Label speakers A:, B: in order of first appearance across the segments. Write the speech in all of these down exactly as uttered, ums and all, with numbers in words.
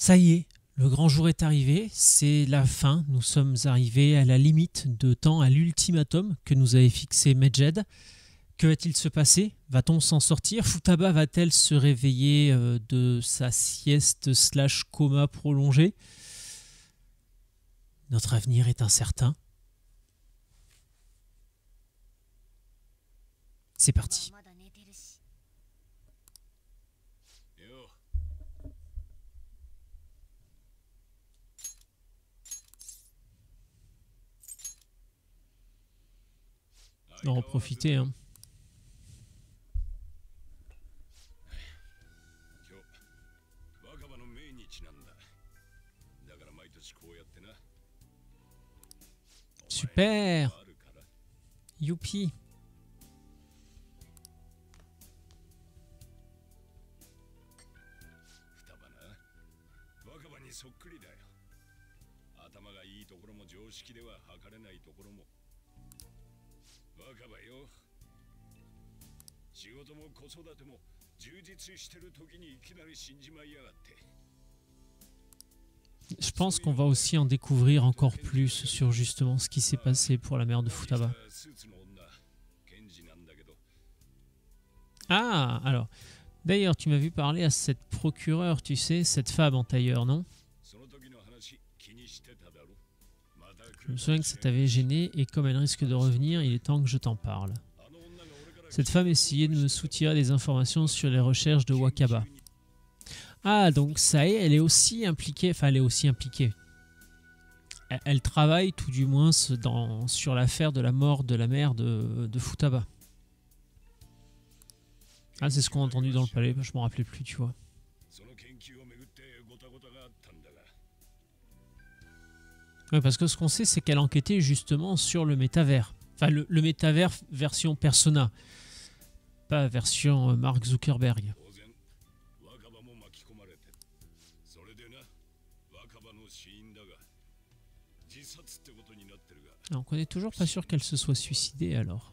A: Ça y est, le grand jour est arrivé, c'est la fin. Nous sommes arrivés à la limite de temps, à l'ultimatum que nous avait fixé Medjed. Que va-t-il se passer? Va-t-on s'en sortir? Futaba va-t-elle se réveiller euh, de sa sieste slash coma prolongé? Notre avenir est incertain. C'est parti. On va en profiter, hein. Super. Youpi. Je pense qu'on va aussi en découvrir encore plus sur justement ce qui s'est passé pour la mère de Futaba. Ah, alors, d'ailleurs, tu m'as vu parler à cette procureure, tu sais, cette femme en tailleur, non? Je me souviens que ça t'avait gêné et comme elle risque de revenir, il est temps que je t'en parle. Cette femme essayait de me soutirer des informations sur les recherches de Wakaba. Ah, donc ça y est, elle est aussi impliquée, enfin elle est aussi impliquée. Elle, elle travaille tout du moins dans, sur l'affaire de la mort de la mère de, de Futaba. Ah, c'est ce qu'on a entendu dans le palais, je m'en rappelais plus, tu vois. Oui, parce que ce qu'on sait, c'est qu'elle enquêtait justement sur le métavers. Enfin, le, le métavers version Persona, pas version Mark Zuckerberg. Donc on n'est toujours pas sûr qu'elle se soit suicidée alors.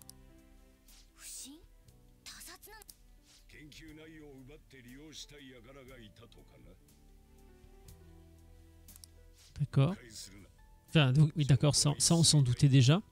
A: D'accord. Enfin, donc, oui, d'accord, ça, ça on s'en doutait déjà.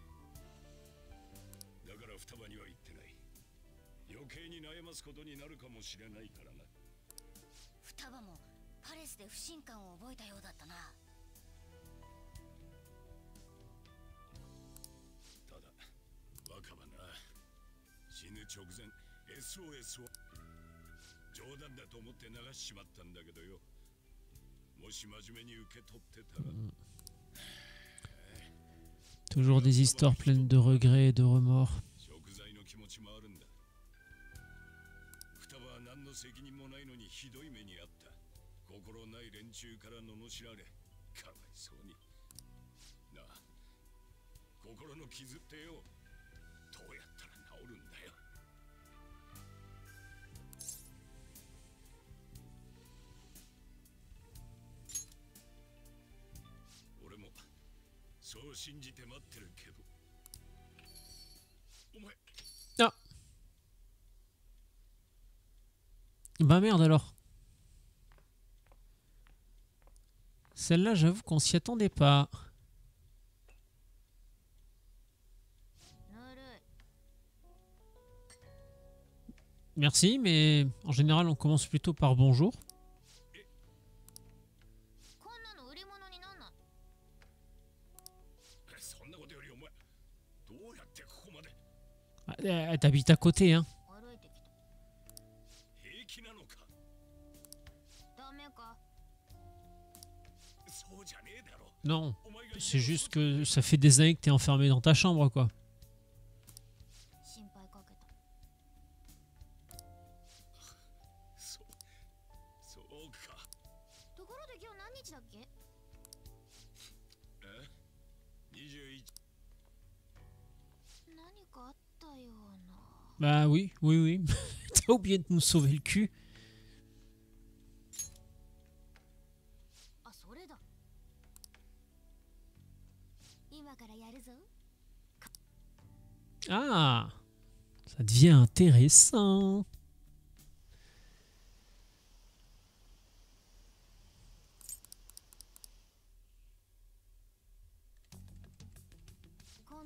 A: Mmh. Toujours des histoires pleines de regrets et de remords. Ah. Bah merde alors. Celle-là, j'avoue qu'on s'y attendait pas. Merci, mais en général, on commence plutôt par bonjour. Elle t'habite à côté, hein. Non, c'est juste que ça fait des années que t'es enfermé dans ta chambre, quoi. Bah oui, oui, oui. T'as oublié de nous sauver le cul. Ah, ça devient intéressant.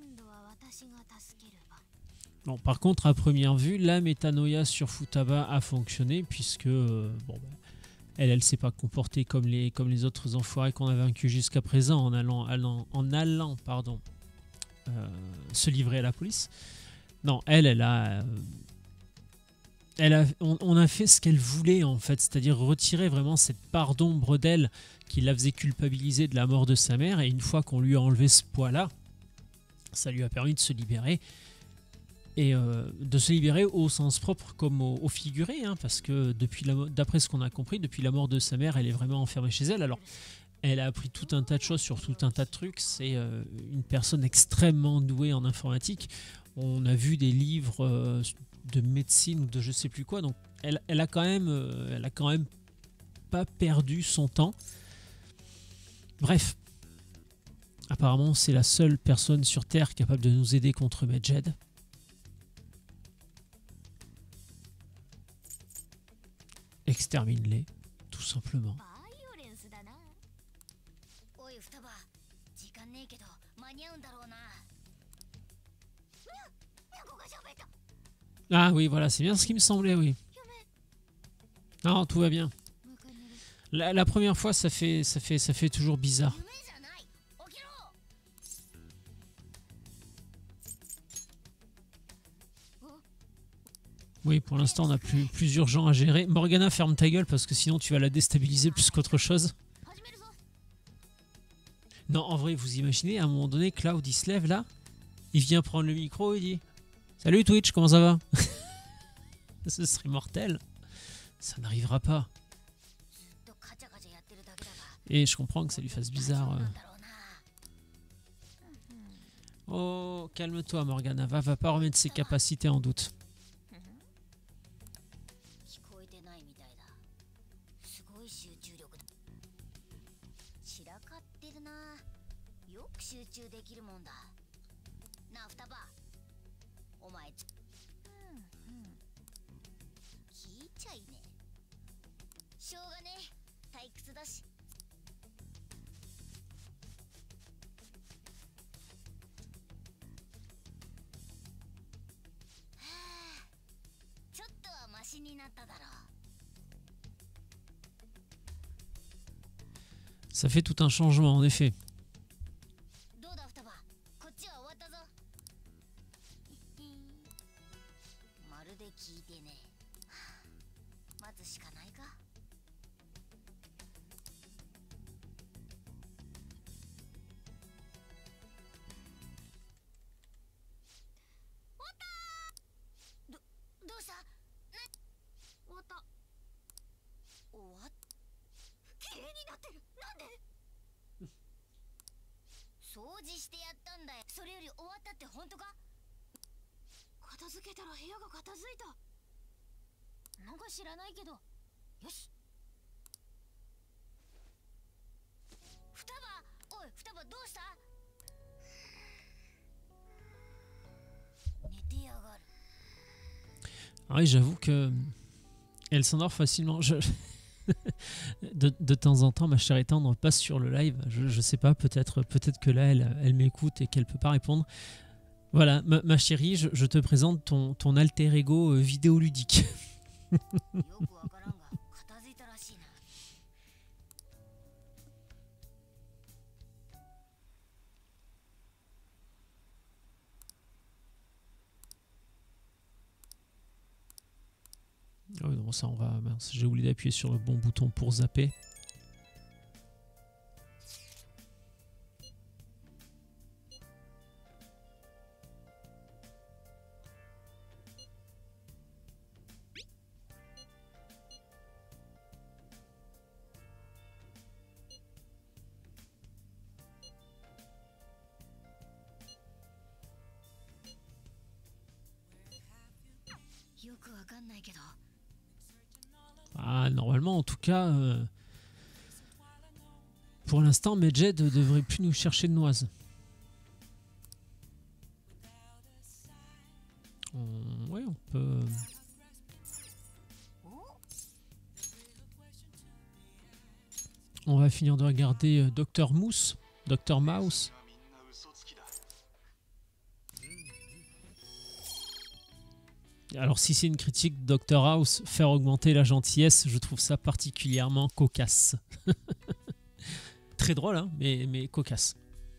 A: Bon, par contre, à première vue, la métanoïa sur Futaba a fonctionné puisque euh, bon, bah, elle, elle s'est pas comportée comme les, comme les autres enfoirés qu'on a vaincus jusqu'à présent en allant, allant, en allant pardon, euh, se livrer à la police. Non, elle, elle a, euh, elle a on, on a fait ce qu'elle voulait en fait, c'est-à-dire retirer vraiment cette part d'ombre d'elle qui la faisait culpabiliser de la mort de sa mère. Et une fois qu'on lui a enlevé ce poids-là, ça lui a permis de se libérer. Et euh, de se libérer au sens propre comme au, au figuré, hein, parce que depuis d'après ce qu'on a compris, depuis la mort de sa mère, elle est vraiment enfermée chez elle. Alors, elle a appris tout un tas de choses sur tout un tas de trucs. C'est euh, une personne extrêmement douée en informatique. On a vu des livres euh, de médecine ou de je sais plus quoi. Donc, elle, elle a quand même, euh, elle a quand même pas perdu son temps. Bref, apparemment, c'est la seule personne sur Terre capable de nous aider contre Medjed. Extermine-les, tout simplement. Ah oui, voilà, c'est bien ce qui me semblait, oui. Non, tout va bien. La, la première fois, ça fait, ça fait, ça fait toujours bizarre. Oui, pour l'instant, on a plus, plus urgent à gérer. Morgana, ferme ta gueule parce que sinon tu vas la déstabiliser plus qu'autre chose. Non, en vrai, vous imaginez, à un moment donné, Cloud, il se lève là, il vient prendre le micro et il dit « Salut Twitch, comment ça va ?» Ce serait mortel. Ça n'arrivera pas. Et je comprends que ça lui fasse bizarre. Euh. Oh, calme-toi Morgana, va, va pas remettre ses capacités en doute. Ça fait tout un changement en effet. Ah oui, j'avoue que elle s'endort facilement. Je... de, de temps en temps, ma chère étendre passe sur le live. Je, je sais pas, peut-être peut-être que là, elle, elle m'écoute et qu'elle peut pas répondre. Voilà, ma, ma chérie, je, je te présente ton, ton alter ego euh, vidéoludique. Oh non, ça on va. Mince, j'ai oublié d'appuyer sur le bon bouton pour zapper. Ah, normalement, en tout cas, euh, pour l'instant, Medjed ne devrait plus nous chercher de noises. On, ouais, on peut... On va finir de regarder euh, Docteur Mousse, Docteur Mouse. Alors si c'est une critique, docteur House, faire augmenter la gentillesse, je trouve ça particulièrement cocasse. Très drôle, hein, mais, mais cocasse.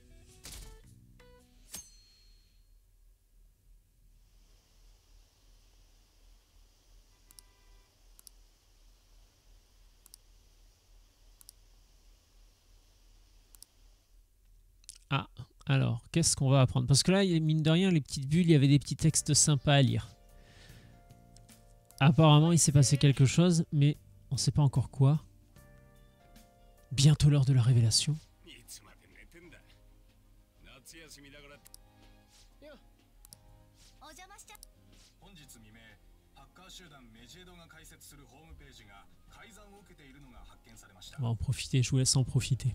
A: Ah, alors, qu'est-ce qu'on va apprendre? Parce que là, mine de rien, les petites bulles, il y avait des petits textes sympas à lire. Apparemment, il s'est passé quelque chose, mais on ne sait pas encore quoi. Bientôt l'heure de la révélation. On va en profiter, je vous laisse en profiter.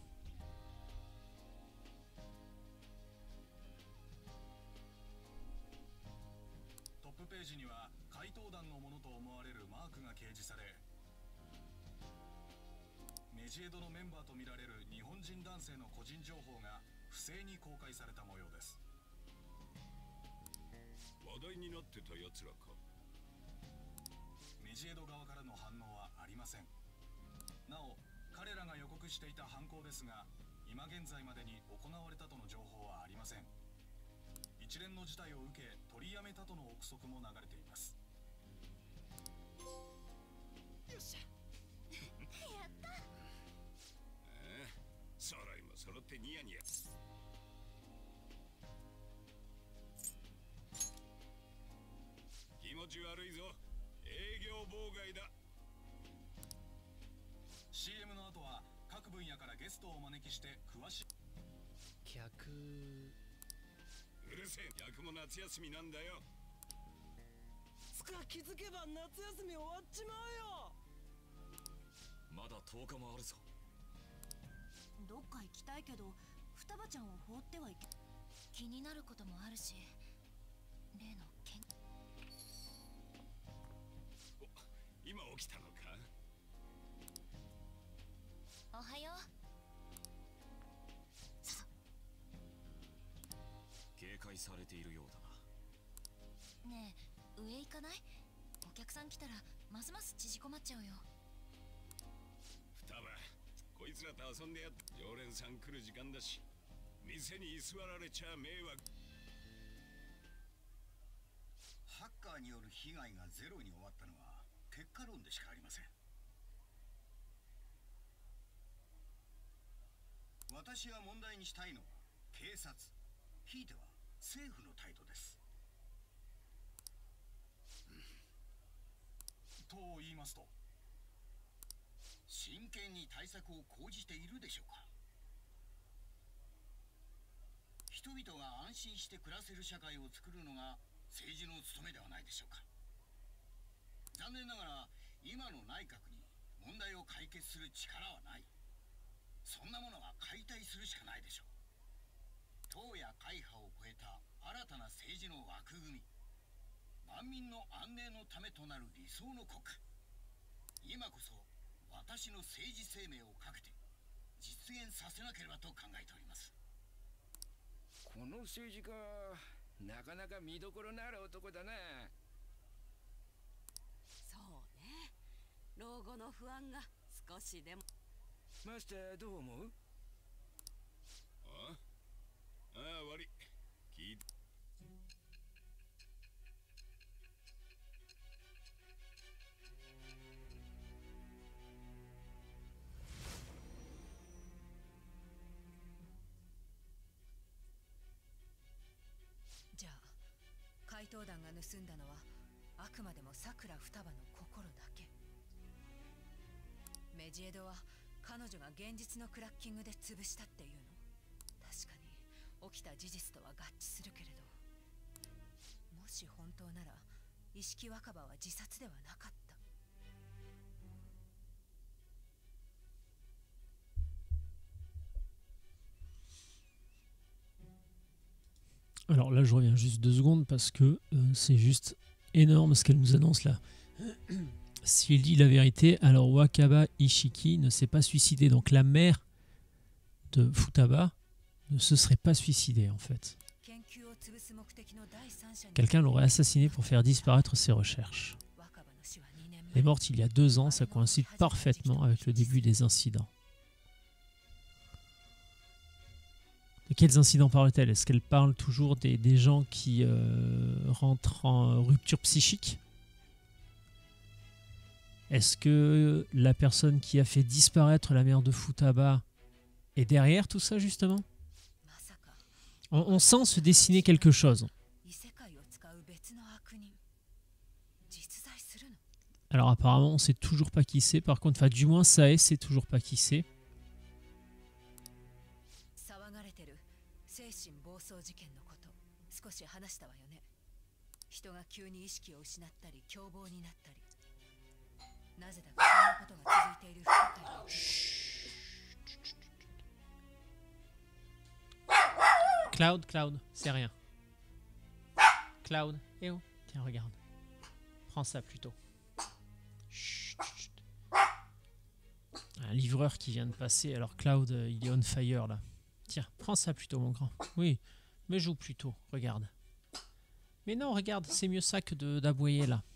A: Alors là, je reviens juste deux secondes parce que euh, c'est juste énorme ce qu'elle nous annonce là. S'il dit la vérité, alors Wakaba Ishiki ne s'est pas suicidé. Donc la mère de Futaba ne se serait pas suicidée en fait. Quelqu'un l'aurait assassiné pour faire disparaître ses recherches. Elle est morte il y a deux ans, ça coïncide parfaitement avec le début des incidents. De quels incidents parle-t-elle? Est-ce qu'elle parle toujours des, des gens qui euh, rentrent en rupture psychique? Est-ce que la personne qui a fait disparaître la mère de Futaba est derrière tout ça, justement? on, on sent se dessiner quelque chose. Alors apparemment, on ne sait toujours pas qui c'est. Par contre, enfin, du moins, Sae sait toujours pas qui c'est. Cloud, Cloud, c'est rien. Cloud, eh oh, tiens, regarde. Prends ça plutôt. Chut, chut. Un livreur qui vient de passer, alors Cloud, euh, il est on fire là. Tiens, prends ça plutôt, mon grand. Oui, mais joue plutôt, regarde. Mais non, regarde, c'est mieux ça que d'aboyer là.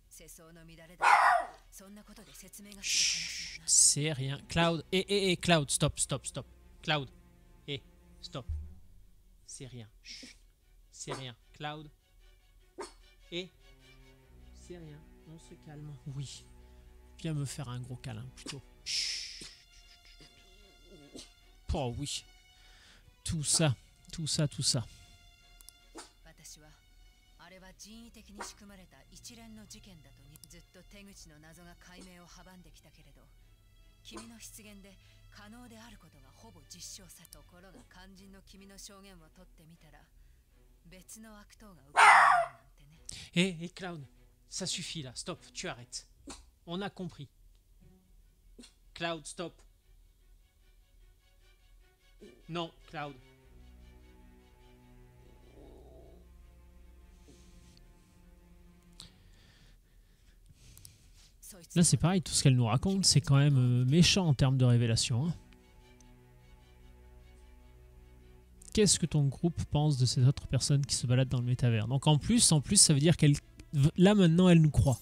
A: Chut, c'est rien. Cloud, eh, eh, eh, Cloud, stop, stop, stop. Cloud, eh, stop. C'est rien. C'est rien. Cloud, eh, c'est rien. On se calme. Oui. Viens me faire un gros câlin plutôt. Chut. Oh oui. Tout ça, tout ça, tout ça. Hé, hey, hey, Cloud, ça suffit là, stop, tu arrêtes. On a compris. Cloud, stop. Non, Cloud. Là, c'est pareil, tout ce qu'elle nous raconte, c'est quand même euh, méchant en termes de révélation. Hein. Qu'est-ce que ton groupe pense de ces autres personnes qui se baladent dans le métavers? Donc en plus, en plus, ça veut dire qu'elle, là maintenant, elle nous croit.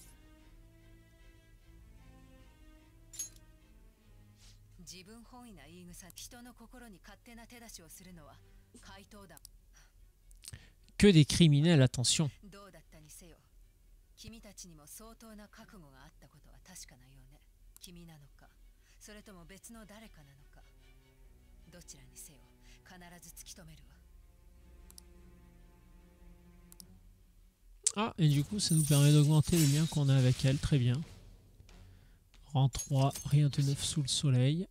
A: Que des criminels, attention. Ah, et du coup, ça nous permet d'augmenter le lien qu'on a avec elle. Très bien. Rang trois, rien de neuf sous le soleil.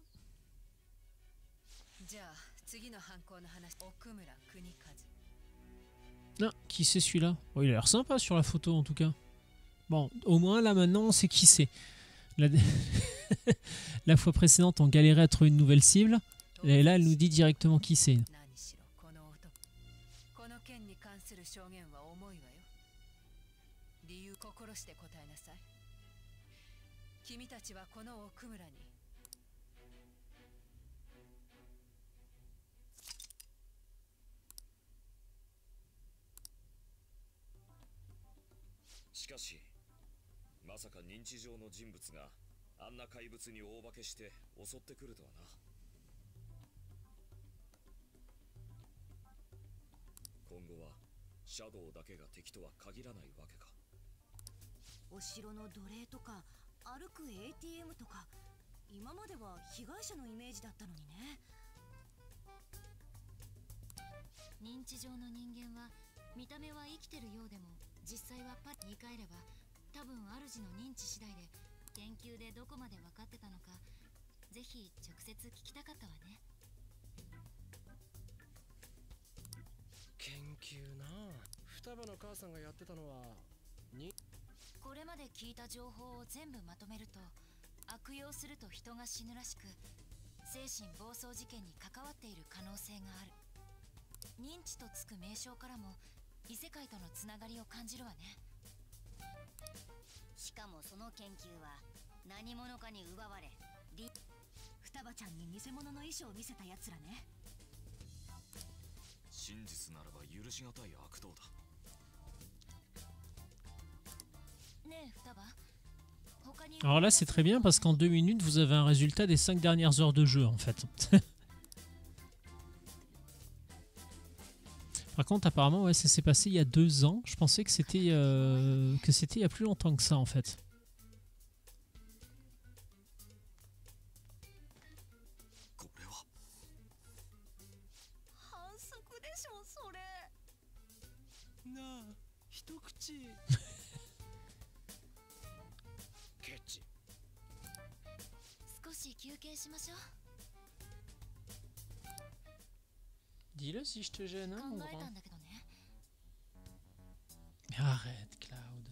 A: Ah, qui c'est celui-là? Oh, il a l'air sympa sur la photo en tout cas. Bon, au moins là maintenant on sait qui c'est. La... la fois précédente on galérait à trouver une nouvelle cible. Et là elle nous dit directement qui c'est. Alors là, c'est très bien parce qu'en deux minutes, vous avez un résultat des cinq dernières heures de jeu, en fait. Par contre, apparemment, ouais, ça s'est passé il y a deux ans. Je pensais que c'était euh, que c'était il y a plus longtemps que ça, en fait. Dis-le si je te gêne, hein, mon grand. Mais arrête, Cloud.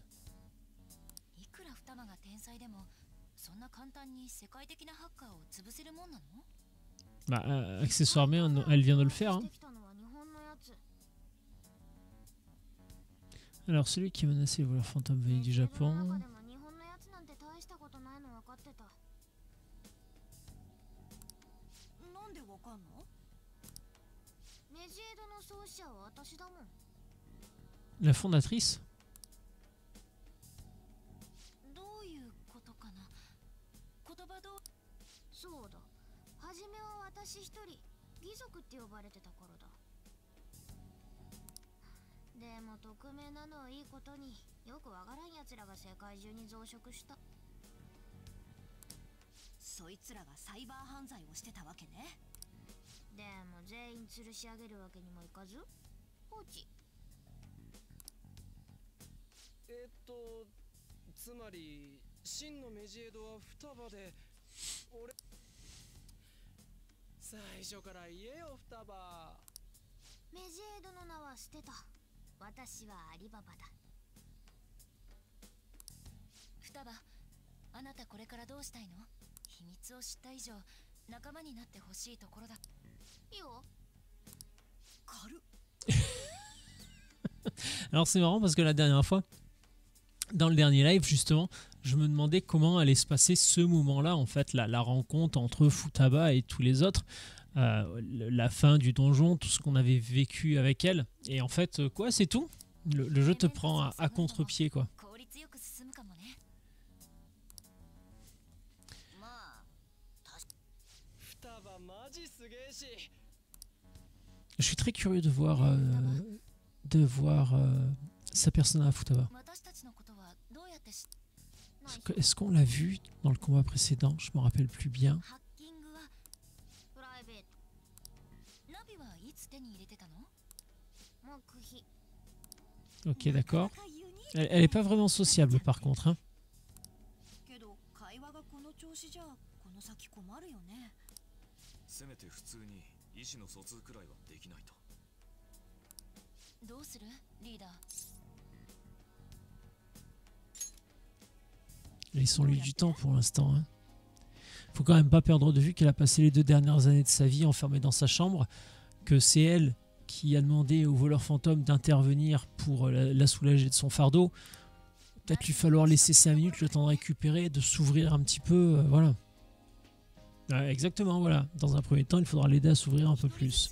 A: Bah, euh, accessoirement, elle vient de le faire. Hein. Alors, celui qui menaçait les voleurs fantômes venait du Japon. La fondatrice? Alors c'est marrant parce que la dernière fois, dans le dernier live justement, je me demandais comment allait se passer ce moment-là, en fait, la, la rencontre entre Futaba et tous les autres, euh, la fin du donjon, tout ce qu'on avait vécu avec elle. Et en fait, quoi, c'est tout. Le, le jeu te prend à, à contre-pied, quoi. Je suis très curieux de voir, euh, de voir euh, sa persona à Futaba. Est-ce qu'on l'a vu dans le combat précédent? Je me rappelle plus bien. Ok, d'accord. Elle, elle est pas vraiment sociable par contre. Hein. Laissons-lui du temps pour l'instant. Hein. Faut quand même pas perdre de vue qu'elle a passé les deux dernières années de sa vie enfermée dans sa chambre, que c'est elle qui a demandé au voleur fantôme d'intervenir pour la, la soulager de son fardeau. Peut-être lui falloir laisser cinq minutes, le temps de récupérer, de s'ouvrir un petit peu, euh, voilà. Ouais, exactement, voilà. Dans un premier temps, il faudra l'aider à s'ouvrir un peu plus.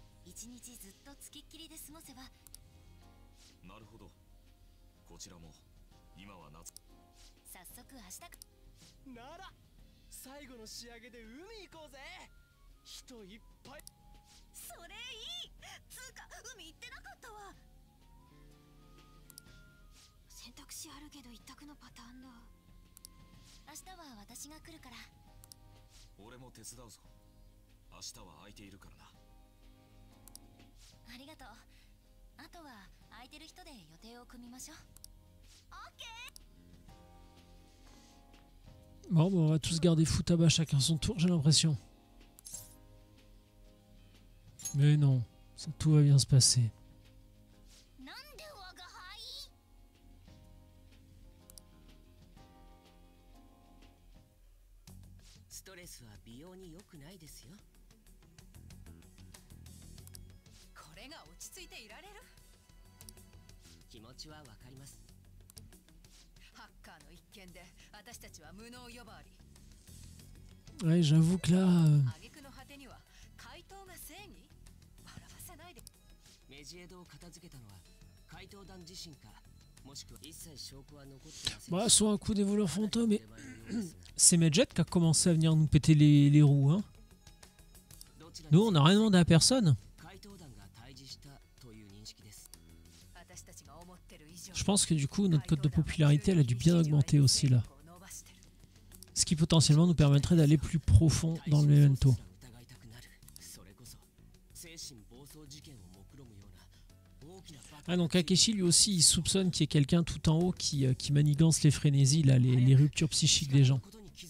A: Bon, bon, on va tous garder Futaba chacun son tour, j'ai l'impression. Mais non, ça, tout va bien se passer. Ouais, j'avoue que là... Euh... Bah, soit un coup des voleurs fantômes, mais c'est Medjet qui a commencé à venir nous péter les, les roues. Hein. Nous, on n'a rien demandé à personne. Je pense que du coup, notre cote de popularité, elle a dû bien augmenter aussi là. Ce qui potentiellement nous permettrait d'aller plus profond dans le memento. Ah donc Akechi lui aussi il soupçonne qu'il y ait quelqu'un tout en haut qui, euh, qui manigance les frénésies, là, les, les ruptures psychiques des gens.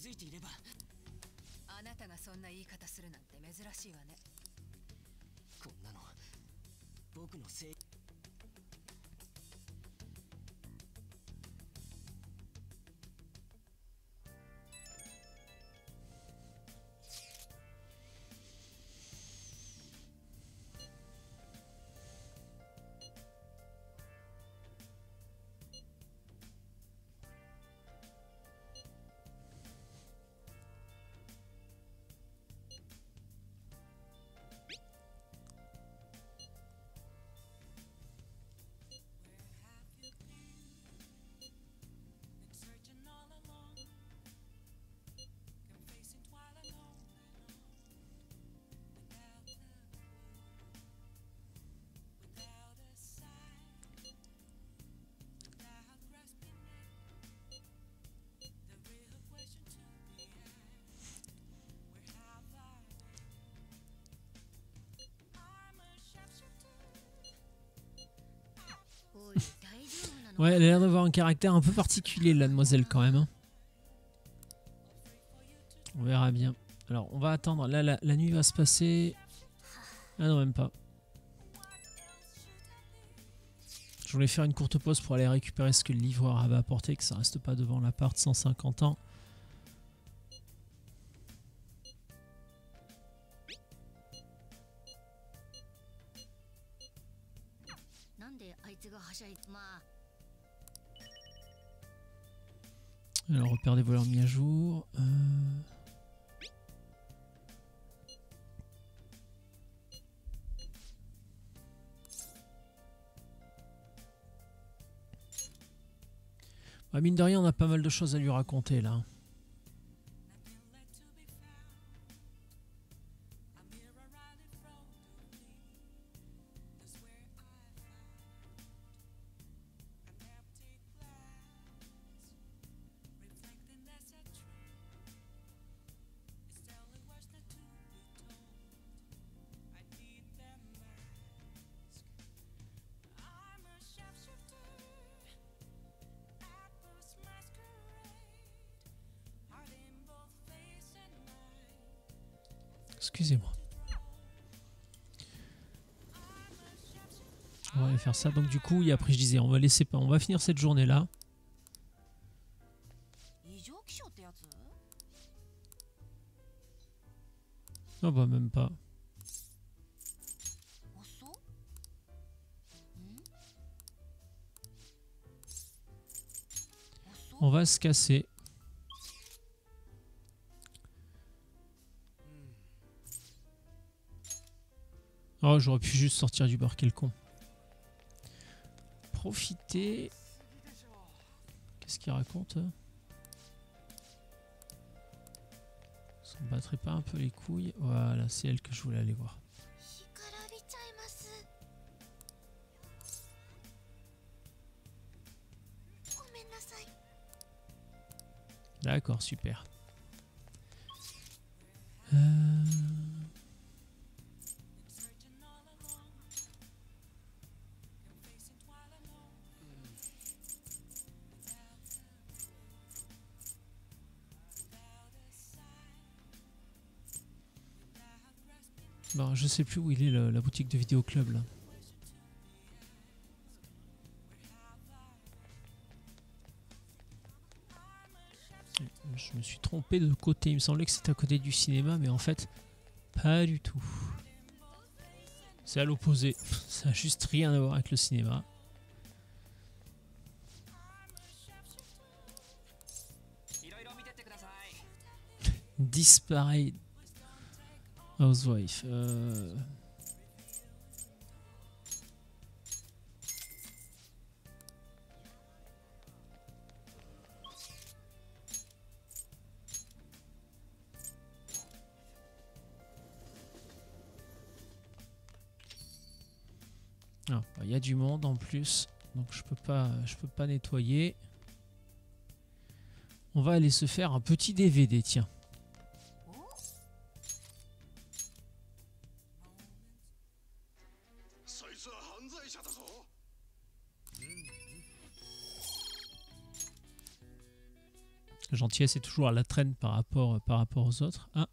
A: Ouais, elle a l'air d'avoir un caractère un peu particulier, la demoiselle, quand même. Hein. On verra bien. Alors, on va attendre. Là, la, la nuit va se passer. Ah non, même pas. Je voulais faire une courte pause pour aller récupérer ce que le livreur avait apporté, que ça reste pas devant l'appart cent cinquante ans. Alors, repère des voleurs mis à jour. Euh... Bah, mine de rien, on a pas mal de choses à lui raconter là. Excusez-moi. On va aller faire ça. Donc du coup, et après je disais, on va laisser pas, on va finir cette journée là. Oh bah même pas. On va se casser. Oh, j'aurais pu juste sortir du bar, quel con. Profiter. Qu'est-ce qu'il raconte? Ça me battrait pas un peu les couilles? Voilà, c'est elle que je voulais aller voir. D'accord, super. Euh... Bon, je sais plus où il est le, la boutique de vidéo club là. Je me suis trompé de côté, il me semblait que c'était à côté du cinéma, mais en fait, pas du tout. C'est à l'opposé, ça n'a juste rien à voir avec le cinéma. Disparaît. Housewife. Euh... Ah, bah, y a du monde en plus, donc je peux pas, je peux pas nettoyer. On va aller se faire un petit D V D, tiens. La gentillesse est toujours à la traîne par rapport, par rapport aux autres. Ah.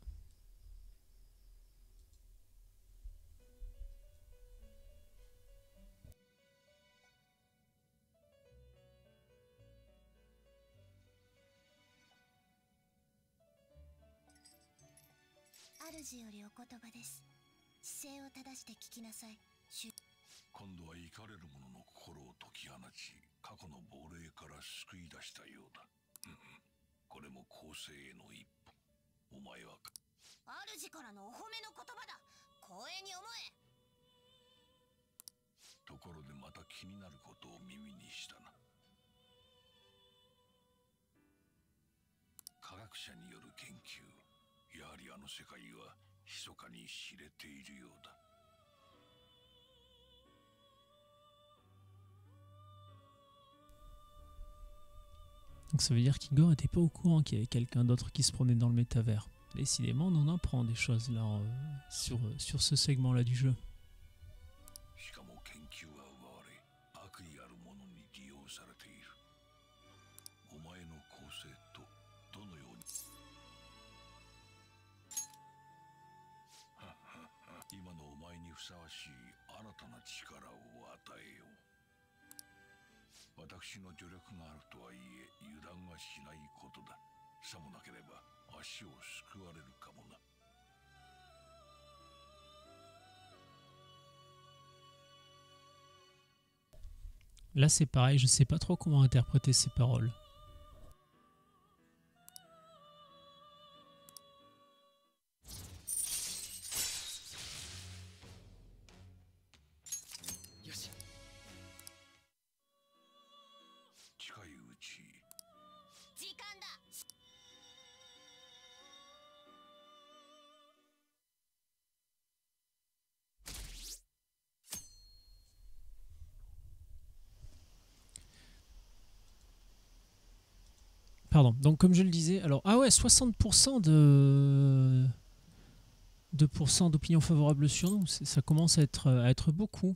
A: Donc ça veut dire qu'Igor n'était pas au courant qu'il y avait quelqu'un d'autre qui se promenait dans le métavers. Décidément, on en apprend des choses là euh, sur, euh, sur ce segment-là du jeu. Là c'est pareil, je sais pas trop comment interpréter ces paroles. Pardon, donc comme je le disais, alors, ah ouais, soixante pour cent de deux pour cent d'opinion favorable sur nous, ça commence à être, à être beaucoup.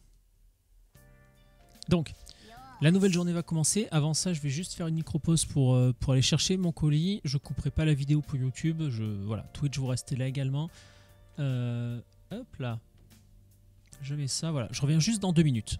A: Donc, la nouvelle journée va commencer. Avant ça, je vais juste faire une micro-pause pour, euh, pour aller chercher mon colis. Je couperai pas la vidéo pour YouTube. Je, voilà, Twitch, vous restez là également. Euh, hop là. Je mets ça, voilà. Je reviens juste dans deux minutes.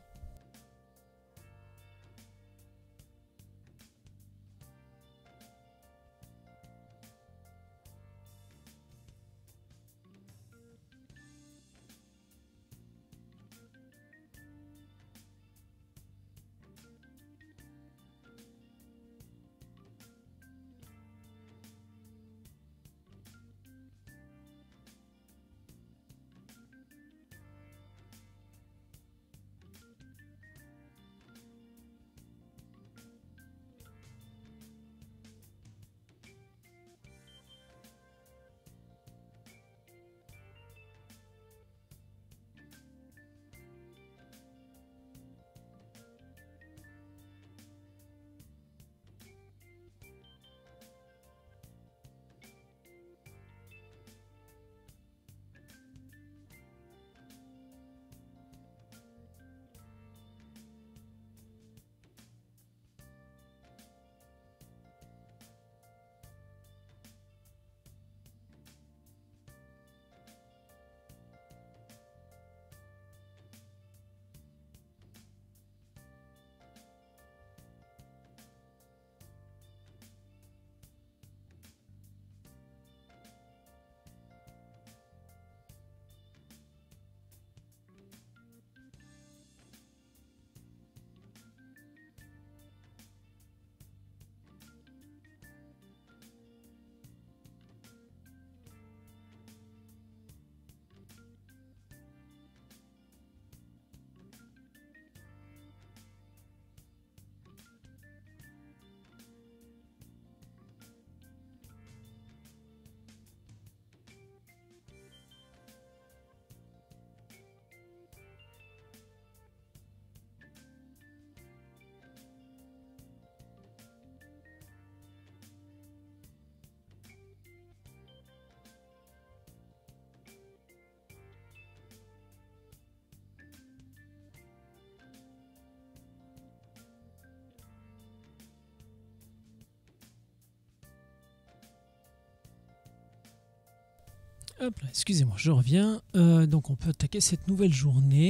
A: Hop là, excusez-moi, je reviens. Euh, donc on peut attaquer cette nouvelle journée.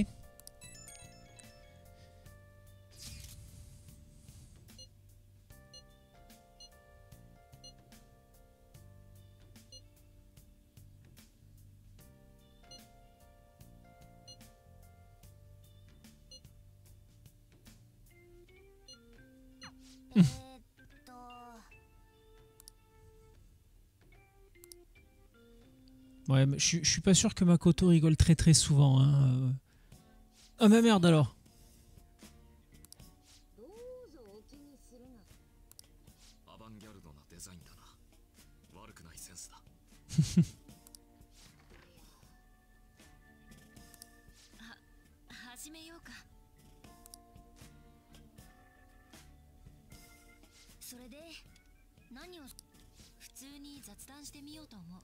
A: Ouais, mais je, je suis pas sûr que Makoto rigole très très souvent. Hein. euh. Ah ma merde alors.
B: アバンギャルドなデザインだな。悪くないセンスだ。は、始めようか。それで何を普通に雑談してみようと思う。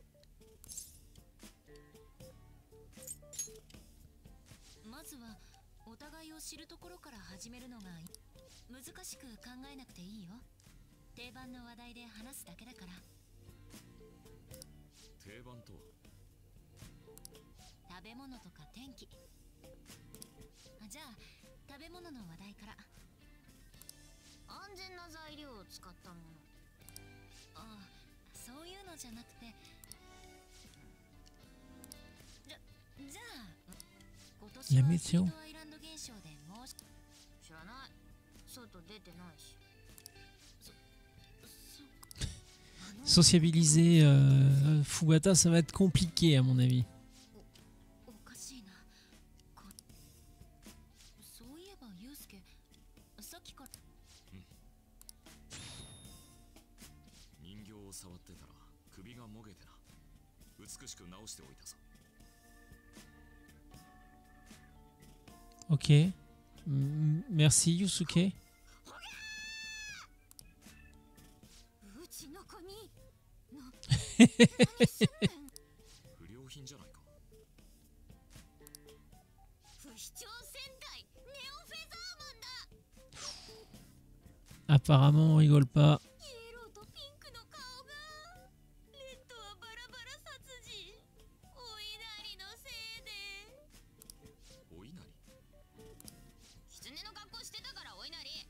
B: まずはお互いを知るところから始めるのがいい。難しく考えなくていいよ。定番の話題で話すだけだから。定番とは食べ物とか天気。じゃあ食べ物の話題から。安全な材料を使ったもの。ああ、そういうのじゃなくて。じゃ、じゃあ今年はヒートアイランド現象でもう知らない。外出てないし。
A: Sociabiliser euh, Fubata, ça va être compliqué à mon avis.
B: おかしいな。そういえばユウスケ、さっきから。人形を触ってたら首がもげてな。美しく直しておいたぞ。
A: Ok. M merci Yusuke.
B: 不良品じゃないか。不死鳥戦隊ネオフェザーマンだ。
A: Apparemment on rigole pas.
B: イエローとピンクの顔が。レッドはバラバラ殺人。お稲荷のせいで。お稲荷。狐の格好してたからお稲荷。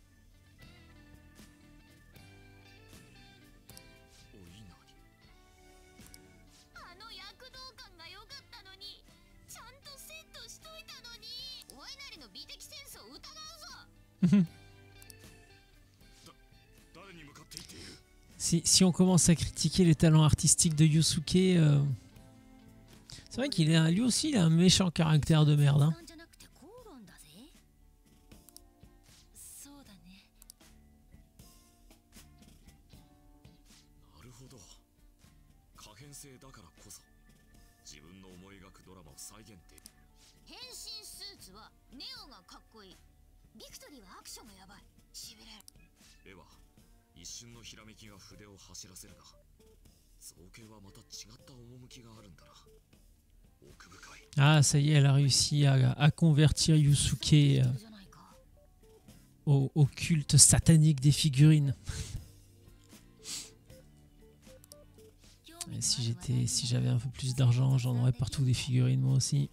B: お稲荷。 あの躍動感が良かったのに、ちゃんとセットしといたのに。お稲荷の美的センスを疑うぞ。だ、誰に向かって言っている。
A: Si, si on commence à critiquer les talents artistiques de Yusuke, euh, c'est vrai qu'il a lui aussi il a un méchant caractère de merde. Hein.
B: そうだね。なるほど。可変性だからこそ自分の思い描くドラマを再現で。変身スーツはネオがかっこいい。ビクトリーはアクションがやばい。しびれる。絵は一瞬のひらめきが筆を走らせるが、造形はまた違った趣があるんだな。奥深い。
A: Ah, ça y est, elle a réussi à, à convertir Yusuke euh, au, au culte satanique des figurines. Et si j'étais, si j'avais un peu plus d'argent, j'en aurais partout des figurines moi aussi.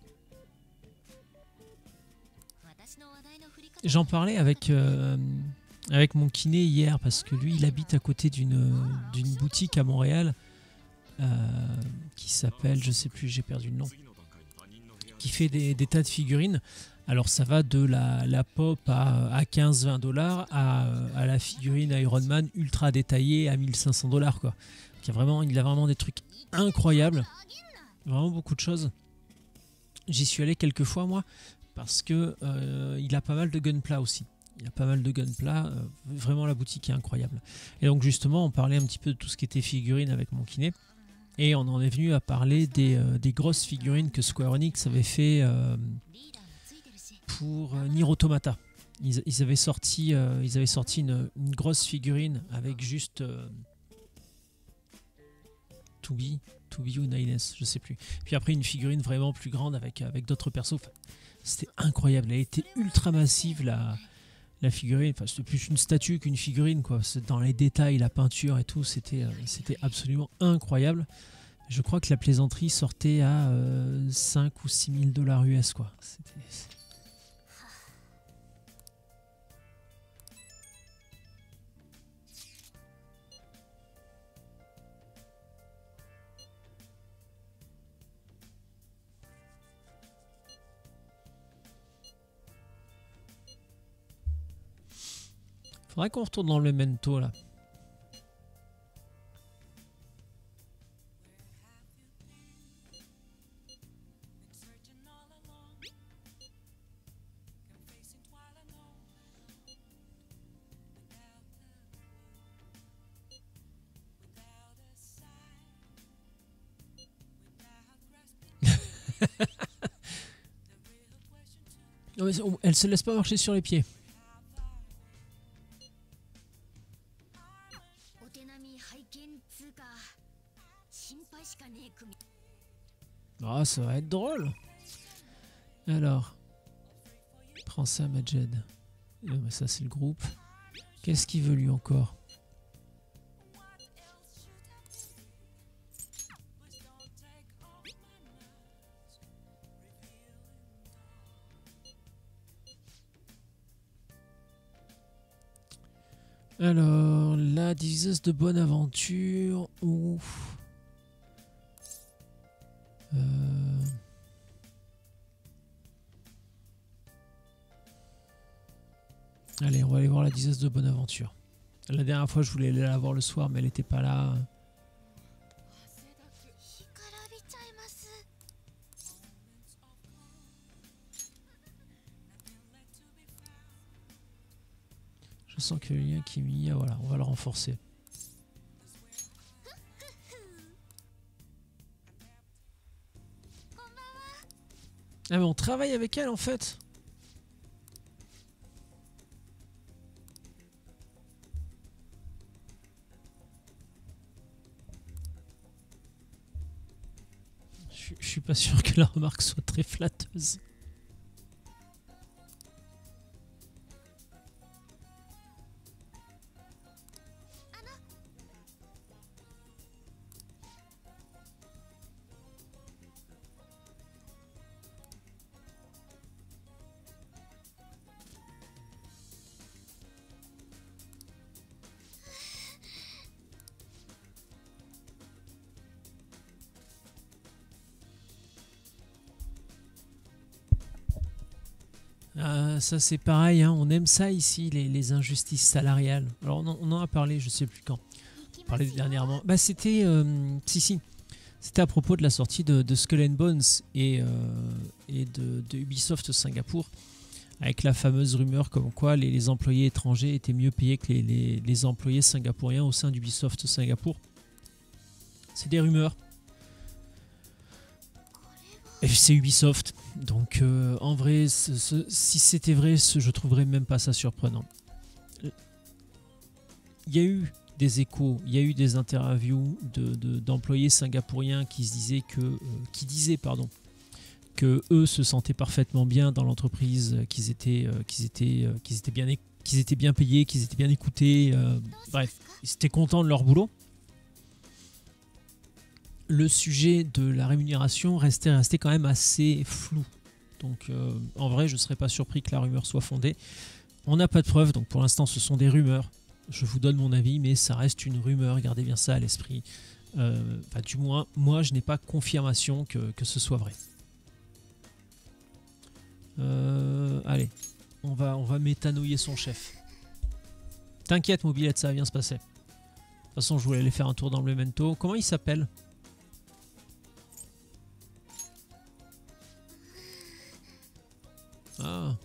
A: J'en parlais avec euh, avec mon kiné hier parce que lui il habite à côté d'une d'une boutique à Montréal euh, qui s'appelle, je sais plus, j'ai perdu le nom, qui fait des, des tas de figurines. Alors ça va de la, la pop à, à quinze vingt dollars à, à la figurine Iron Man ultra détaillée à mille cinq cents dollars quoi. Il a vraiment, il a vraiment des trucs incroyables, vraiment beaucoup de choses. J'y suis allé quelques fois moi parce que euh, il a pas mal de gunpla aussi. Il a pas mal de gunpla, euh, vraiment la boutique est incroyable. Et donc justement on parlait un petit peu de tout ce qui était figurines avec mon kiné et on en est venu à parler des, euh, des grosses figurines que Square Enix avait fait euh, pour euh, Nier Automata. Ils, ils avaient sorti, euh, ils avaient sorti une, une grosse figurine avec juste euh, To Be, To Be ou Nines, je sais plus. Puis après une figurine vraiment plus grande avec, avec d'autres persos. Enfin, c'était incroyable, elle était ultra massive la, la figurine. Enfin, c'était plus une statue qu'une figurine quoi. Dans les détails, la peinture et tout, c'était euh, c'était absolument incroyable. Je crois que la plaisanterie sortait à euh, cinq ou six mille dollars U S quoi. C'était... Faudrait qu'on retourne dans le Memento là. Non, mais elle se laisse pas marcher sur les pieds. Ah, ça va être drôle. Alors, prends ça, Majed. Euh, ça, c'est le groupe. Qu'est-ce qu'il veut lui encore? Alors, la diseuse de bonne aventure ou... Euh... Allez, on va aller voir la diseuse de bonne aventure. La dernière fois, je voulais aller la voir le soir, mais elle n'était pas là. Je sens que le lien qui est mis, voilà, on va le renforcer. Ah mais on travaille avec elle en fait. Je, je suis pas sûr que la remarque soit très flatteuse. Euh, ça c'est pareil, hein, on aime ça ici, les, les injustices salariales. Alors on en, on en a parlé, je sais plus quand. On parlait dernièrement. Bah c'était, euh, si si, c'était à propos de la sortie de, de Skull and Bones et, euh, et de, de Ubisoft Singapour, avec la fameuse rumeur comme quoi les, les employés étrangers étaient mieux payés que les, les, les employés singapouriens au sein d'Ubisoft Singapour. C'est des rumeurs. Et c'est Ubisoft, donc euh, en vrai, ce, ce, si c'était vrai, ce, je trouverais même pas ça surprenant. Il y a eu des échos, il y a eu des interviews de, de, d'employés singapouriens qui se disaient que, euh, qui disaient pardon, que eux se sentaient parfaitement bien dans l'entreprise, qu'ils étaient, euh, qu'ils étaient, euh, qu'ils étaient bien, qu'ils étaient bien payés, qu'ils étaient bien écoutés. Euh, bref, ils étaient contents de leur boulot. Le sujet de la rémunération restait, restait quand même assez flou. Donc euh, en vrai, je ne serais pas surpris que la rumeur soit fondée. On n'a pas de preuves, donc pour l'instant ce sont des rumeurs. Je vous donne mon avis, mais ça reste une rumeur, gardez bien ça à l'esprit. Euh, enfin, du moins, moi je n'ai pas confirmation que, que ce soit vrai. Euh, allez, on va, on va métanoïer son chef. T'inquiète Mobilette, ça va bien se passer. De toute façon, je voulais aller faire un tour dans le Memento. Comment il s'appelle ? Ah.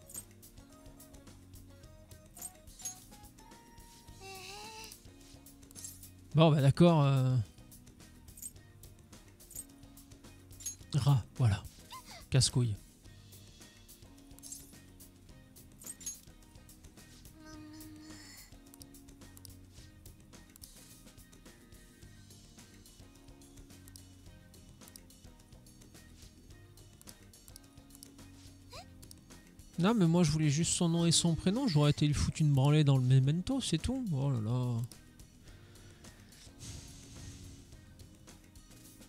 A: Bon bah d'accord. Euh... Rat, voilà. Casse-couille. Non mais moi je voulais juste son nom et son prénom, j'aurais été lui foutre une branlée dans le Memento, c'est tout. Oh là là.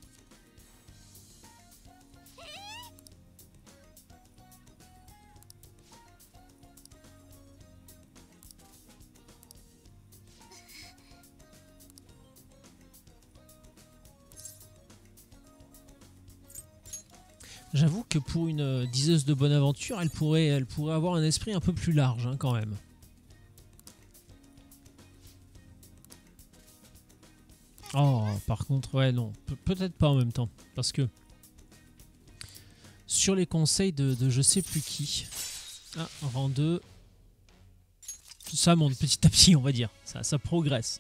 A: J'avoue que pour une euh, diseuse de bonne aventure, elle pourrait, elle pourrait avoir un esprit un peu plus large hein, quand même. Oh, par contre, ouais, non, Pe- peut-être pas en même temps. Parce que sur les conseils de, de je sais plus qui, ah, rang deux, ça monte petit à petit, on va dire. Ça, ça progresse.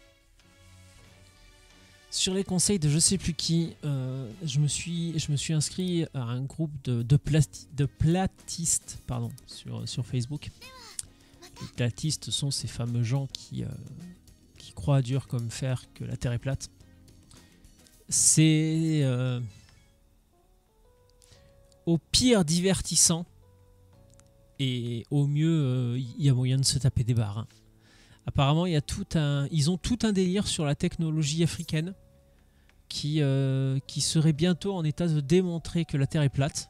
A: Sur les conseils de je sais plus qui, euh, je, me suis, je me suis inscrit à un groupe de, de, plati- de platistes pardon, sur, sur Facebook. Les platistes sont ces fameux gens qui, euh, qui croient dur comme fer que la Terre est plate. C'est euh, au pire divertissant et au mieux il euh, y a moyen de se taper des barres. Hein. Apparemment, il y a tout un, ils ont tout un délire sur la technologie africaine qui, euh, qui serait bientôt en état de démontrer que la Terre est plate.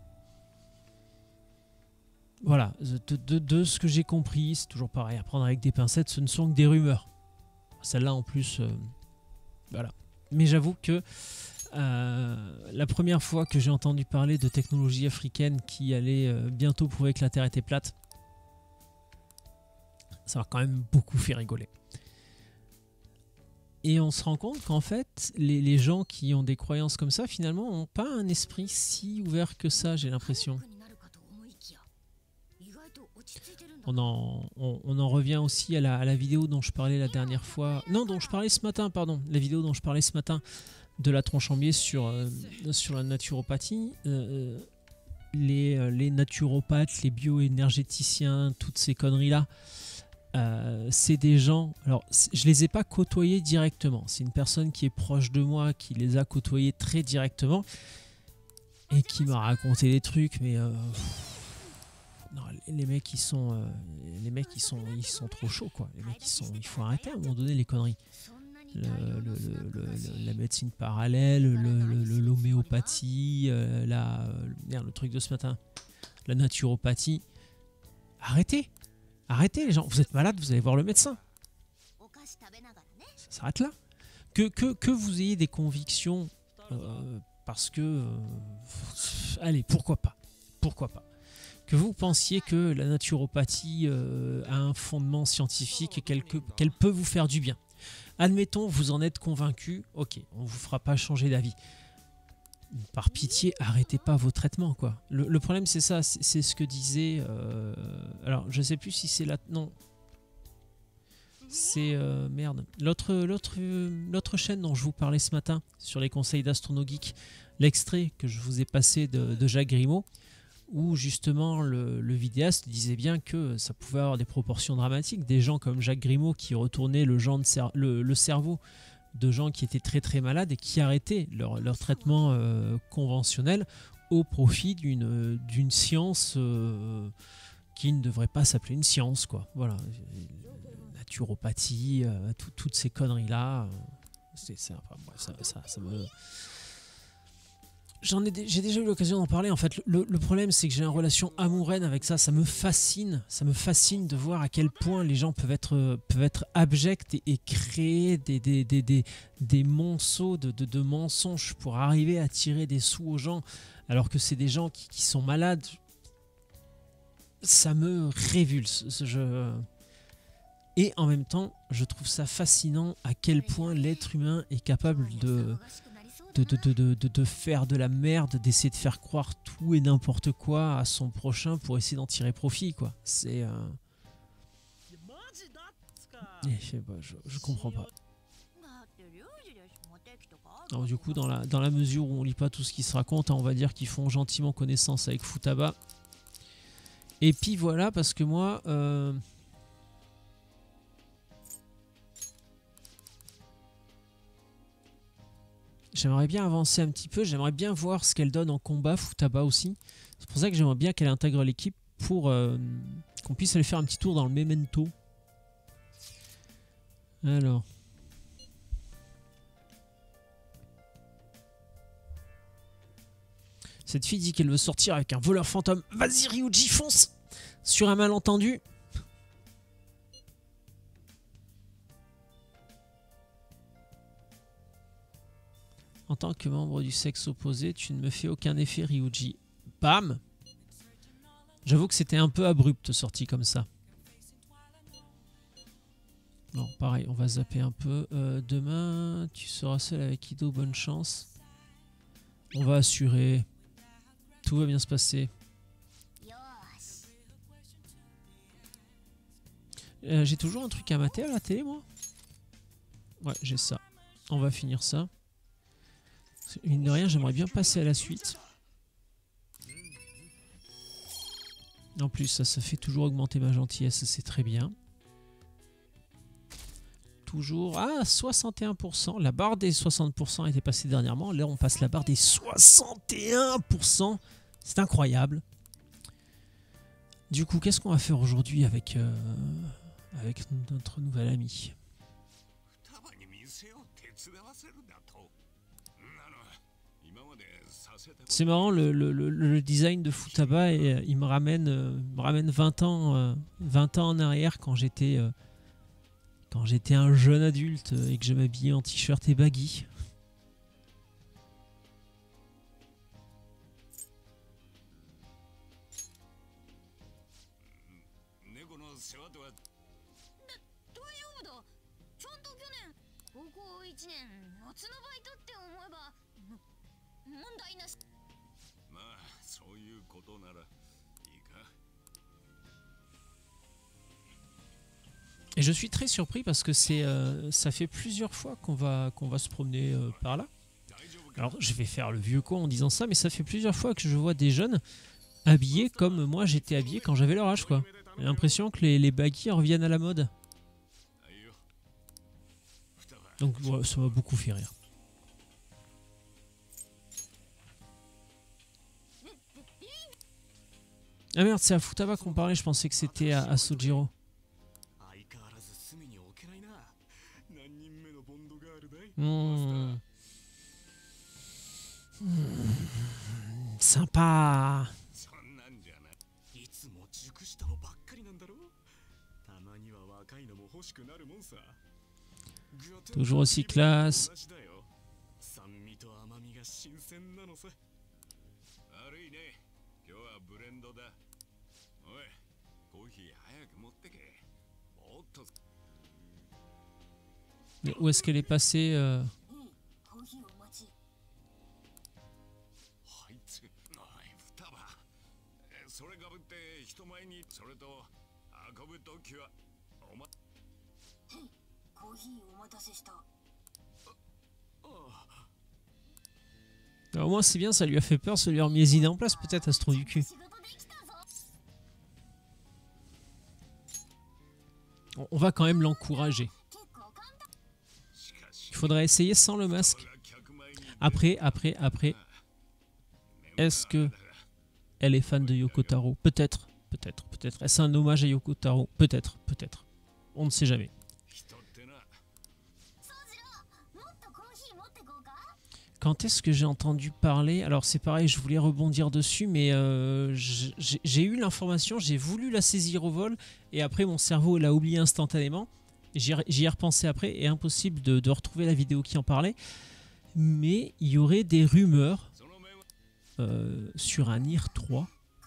A: Voilà, de, de, de ce que j'ai compris, c'est toujours pareil, à prendre avec des pincettes, ce ne sont que des rumeurs. Celle-là en plus, euh, voilà. Mais j'avoue que euh, la première fois que j'ai entendu parler de technologie africaine qui allait euh, bientôt prouver que la Terre était plate, ça m'a quand même beaucoup fait rigoler. Et on se rend compte qu'en fait, les, les gens qui ont des croyances comme ça, finalement, n'ont pas un esprit si ouvert que ça, j'ai l'impression. On en, on, on en revient aussi à la, à la vidéo dont je parlais la dernière fois. Non, dont je parlais ce matin, pardon. La vidéo dont je parlais ce matin de la tronche en biais sur, euh, sur la naturopathie. Euh, les, les naturopathes, les bioénergéticiens, toutes ces conneries-là, Euh, c'est des gens, alors je les ai pas côtoyés directement, c'est une personne qui est proche de moi qui les a côtoyés très directement et qui m'a raconté des trucs, mais euh, non, les mecs ils sont euh, les mecs ils sont ils sont trop chauds quoi, les mecs ils sont, il faut arrêter à un moment donné les conneries. Le, le, le, le, la médecine parallèle, l'homéopathie, euh, la, merde, le truc de ce matin, la naturopathie, arrêtez. Arrêtez les gens, vous êtes malade, vous allez voir le médecin. Ça s'arrête là. Que, que, que vous ayez des convictions euh, parce que... Euh, allez, pourquoi pas. Pourquoi pas. Que vous pensiez que la naturopathie euh, a un fondement scientifique et qu'elle qu'elle peut vous faire du bien. Admettons, vous en êtes convaincu, ok, on ne vous fera pas changer d'avis. Par pitié, arrêtez pas vos traitements, quoi. Le, le problème, c'est ça, c'est ce que disait... Euh, alors, je sais plus si c'est la... Non. C'est... Euh, merde. L'autre l'autre l'autre chaîne dont je vous parlais ce matin, sur les conseils d'AstronoGeek, l'extrait que je vous ai passé de, de Jacques Grimaud, où justement le, le vidéaste disait bien que ça pouvait avoir des proportions dramatiques. Des gens comme Jacques Grimaud qui retournaient le, genre de cer le, le cerveau de gens qui étaient très très malades et qui arrêtaient leur, leur traitement euh, conventionnel au profit d'une d'une science euh, qui ne devrait pas s'appeler une science, quoi. Voilà, naturopathie, euh, tout, toutes ces conneries là, c'est ça, enfin, bref, ça, ça, ça me... J'en ai, j'ai déjà eu l'occasion d'en parler. En fait, le, le problème, c'est que j'ai une relation amoureuse avec ça. Ça me fascine. Ça me fascine de voir à quel point les gens peuvent être, peuvent être abjects et, et créer des, des, des, des, des monceaux de, de, de mensonges pour arriver à tirer des sous aux gens, alors que c'est des gens qui, qui sont malades. Ça me révulse. Ce jeu. Et en même temps, je trouve ça fascinant à quel point l'être humain est capable de... De, de, de, de, de faire de la merde, d'essayer de faire croire tout et n'importe quoi à son prochain pour essayer d'en tirer profit, quoi. C'est... Euh... Et je sais pas, je, je comprends pas. Alors du coup, dans la, dans la mesure où on lit pas tout ce qui se raconte, hein, on va dire qu'ils font gentiment connaissance avec Futaba. Et puis voilà, parce que moi... Euh... J'aimerais bien avancer un petit peu, j'aimerais bien voir ce qu'elle donne en combat, Futaba aussi. C'est pour ça que j'aimerais bien qu'elle intègre l'équipe pour euh, qu'on puisse aller faire un petit tour dans le Memento. Alors. Cette fille dit qu'elle veut sortir avec un voleur fantôme. Vas-y Ryuji, fonce! Sur un malentendu. En tant que membre du sexe opposé, tu ne me fais aucun effet, Ryuji. Bam! J'avoue que c'était un peu abrupt sorti comme ça. Bon, pareil, on va zapper un peu. Euh, demain, tu seras seul avec Ido, bonne chance. On va assurer. Tout va bien se passer. Euh, j'ai toujours un truc à mater à la télé, moi? Ouais, j'ai ça. On va finir ça. Mine de rien, j'aimerais bien passer à la suite. En plus, ça, ça fait toujours augmenter ma gentillesse, c'est très bien. Toujours... Ah, soixante et un pour cent. La barre des soixante pour cent était passée dernièrement. Là, on passe la barre des soixante et un pour cent. C'est incroyable. Du coup, qu'est-ce qu'on va faire aujourd'hui avec, euh, avec notre nouvel ami? C'est marrant, le, le, le, le design de Futaba, et, euh, il me ramène, euh, me ramène vingt ans, euh, vingt ans en arrière quand j'étais euh, quand j'étais un jeune adulte et que je m'habillais en t-shirt et baggy. Et je suis très surpris parce que c'est, euh, ça fait plusieurs fois qu'on va, qu'on va se promener euh, par là. Alors je vais faire le vieux con en disant ça, mais ça fait plusieurs fois que je vois des jeunes habillés comme moi j'étais habillé quand j'avais leur âge, quoi. J'ai l'impression que les, les baggy reviennent à la mode. Donc ouais, ça m'a beaucoup fait rire. Ah merde, c'est à Futaba qu'on parlait, je pensais que c'était à, à Sojiro. Mmh. Mmh. Sympa. Toujours aussi classe. Mais où est-ce qu'elle est passée euh... Alors, au moins c'est bien, ça lui a fait peur, ça lui a remis les idées en place, peut-être à ce trou du cul. On va quand même l'encourager. Il faudrait essayer sans le masque. Après, après, après. Est-ce que elle est fan de Yoko Taro? Peut-être, peut-être, peut-être. Est-ce un hommage à Yoko Taro? Peut-être, peut-être. On ne sait jamais. Quand est-ce que j'ai entendu parler? Alors c'est pareil, je voulais rebondir dessus, mais euh, j'ai eu l'information, j'ai voulu la saisir au vol, et après mon cerveau l'a oublié instantanément. J'y ai repensé après, et impossible de, de retrouver la vidéo qui en parlait. Mais il y aurait des rumeurs euh, sur un Nier trois.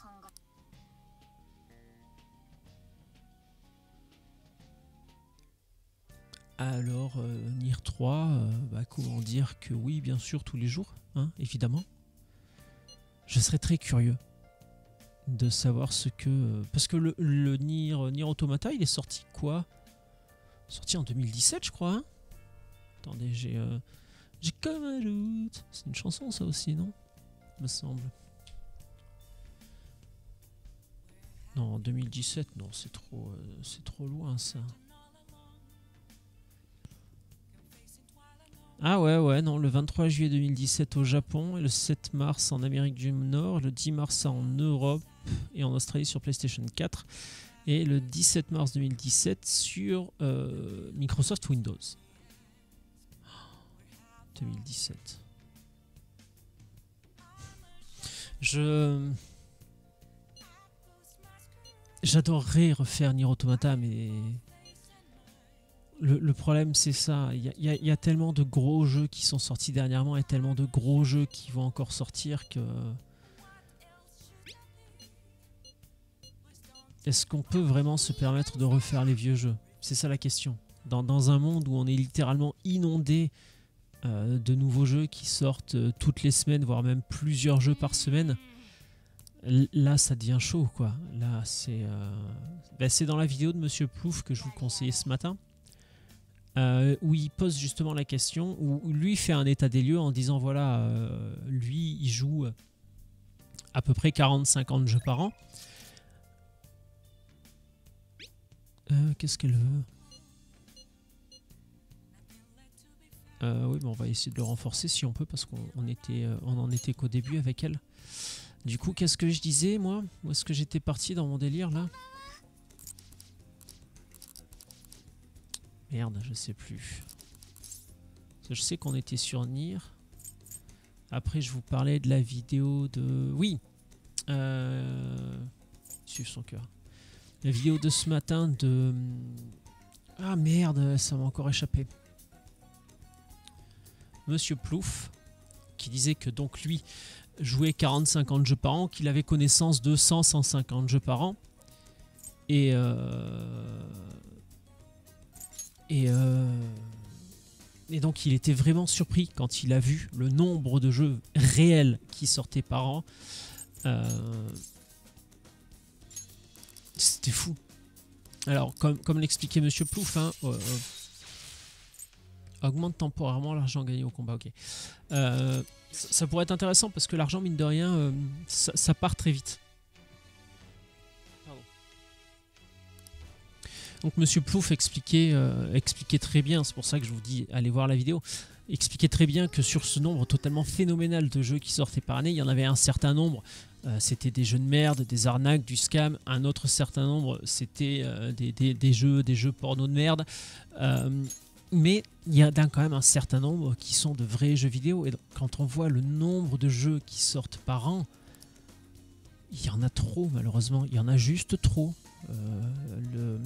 A: Alors, euh, Nier trois, euh, bah, comment dire que oui, bien sûr, tous les jours, hein, évidemment. Je serais très curieux de savoir ce que... Parce que le, le Nier, Nier Automata, il est sorti quoi? Sorti en deux mille dix-sept, je crois. Hein. Attendez, j'ai... Euh, j'ai comme un doute. C'est une chanson, ça aussi, non? Il me semble. Non, en deux mille dix-sept, non, c'est trop, euh, c'est trop loin, ça. Ah ouais, ouais, non, le vingt-trois juillet deux mille dix-sept au Japon, et le sept mars en Amérique du Nord, le dix mars en Europe et en Australie sur PlayStation quatre, et le dix-sept mars deux mille dix-sept sur euh, Microsoft Windows. deux mille dix-sept. Je... J'adorerais refaire Nier Automata, mais... Le, le problème, c'est ça. Il y, y, y a tellement de gros jeux qui sont sortis dernièrement et tellement de gros jeux qui vont encore sortir que est-ce qu'on peut vraiment se permettre de refaire les vieux jeux? C'est ça la question. Dans, dans un monde où on est littéralement inondé euh, de nouveaux jeux qui sortent euh, toutes les semaines, voire même plusieurs jeux par semaine, là ça devient chaud quoi. Là c'est euh... ben, c'est dans la vidéo de Monsieur Plouf que je vous conseillais ce matin, euh, où il pose justement la question, où lui fait un état des lieux en disant voilà, euh, lui il joue à peu près quarante cinquante jeux par an. Euh, Qu'est-ce qu'elle veut? euh, Oui, ben on va essayer de le renforcer si on peut, parce qu'on on était, euh, on en était qu'au début avec elle. Du coup, qu'est-ce que je disais, moi? Où est-ce que j'étais parti dans mon délire, là? Merde, je sais plus. Je sais qu'on était sur Nier. Après, je vous parlais de la vidéo de... Oui euh... Suivre son cœur. La vidéo de ce matin de... Ah merde, ça m'a encore échappé. Monsieur Plouf, qui disait que donc lui... jouait quarante cinquante jeux par an, qu'il avait connaissance de cent à cent cinquante jeux par an. Et euh, et, euh, et donc il était vraiment surpris quand il a vu le nombre de jeux réels qui sortaient par an. Euh, C'était fou. Alors, comme, comme l'expliquait Monsieur Plouf, hein, euh, euh, augmente temporairement l'argent gagné au combat. Ok. Euh, ça, ça pourrait être intéressant parce que l'argent, mine de rien, euh, ça, ça part très vite. Pardon. Donc Monsieur Plouf expliquait, euh, expliquait très bien, c'est pour ça que je vous dis allez voir la vidéo, expliquait très bien que sur ce nombre totalement phénoménal de jeux qui sortaient par année, il y en avait un certain nombre, euh, c'était des jeux de merde, des arnaques, du scam, un autre certain nombre c'était euh, des, des, des jeux des jeux porno de merde, euh, mais il y a quand même un certain nombre qui sont de vrais jeux vidéo, et donc, quand on voit le nombre de jeux qui sortent par an, il y en a trop malheureusement, il y en a juste trop. Euh, le...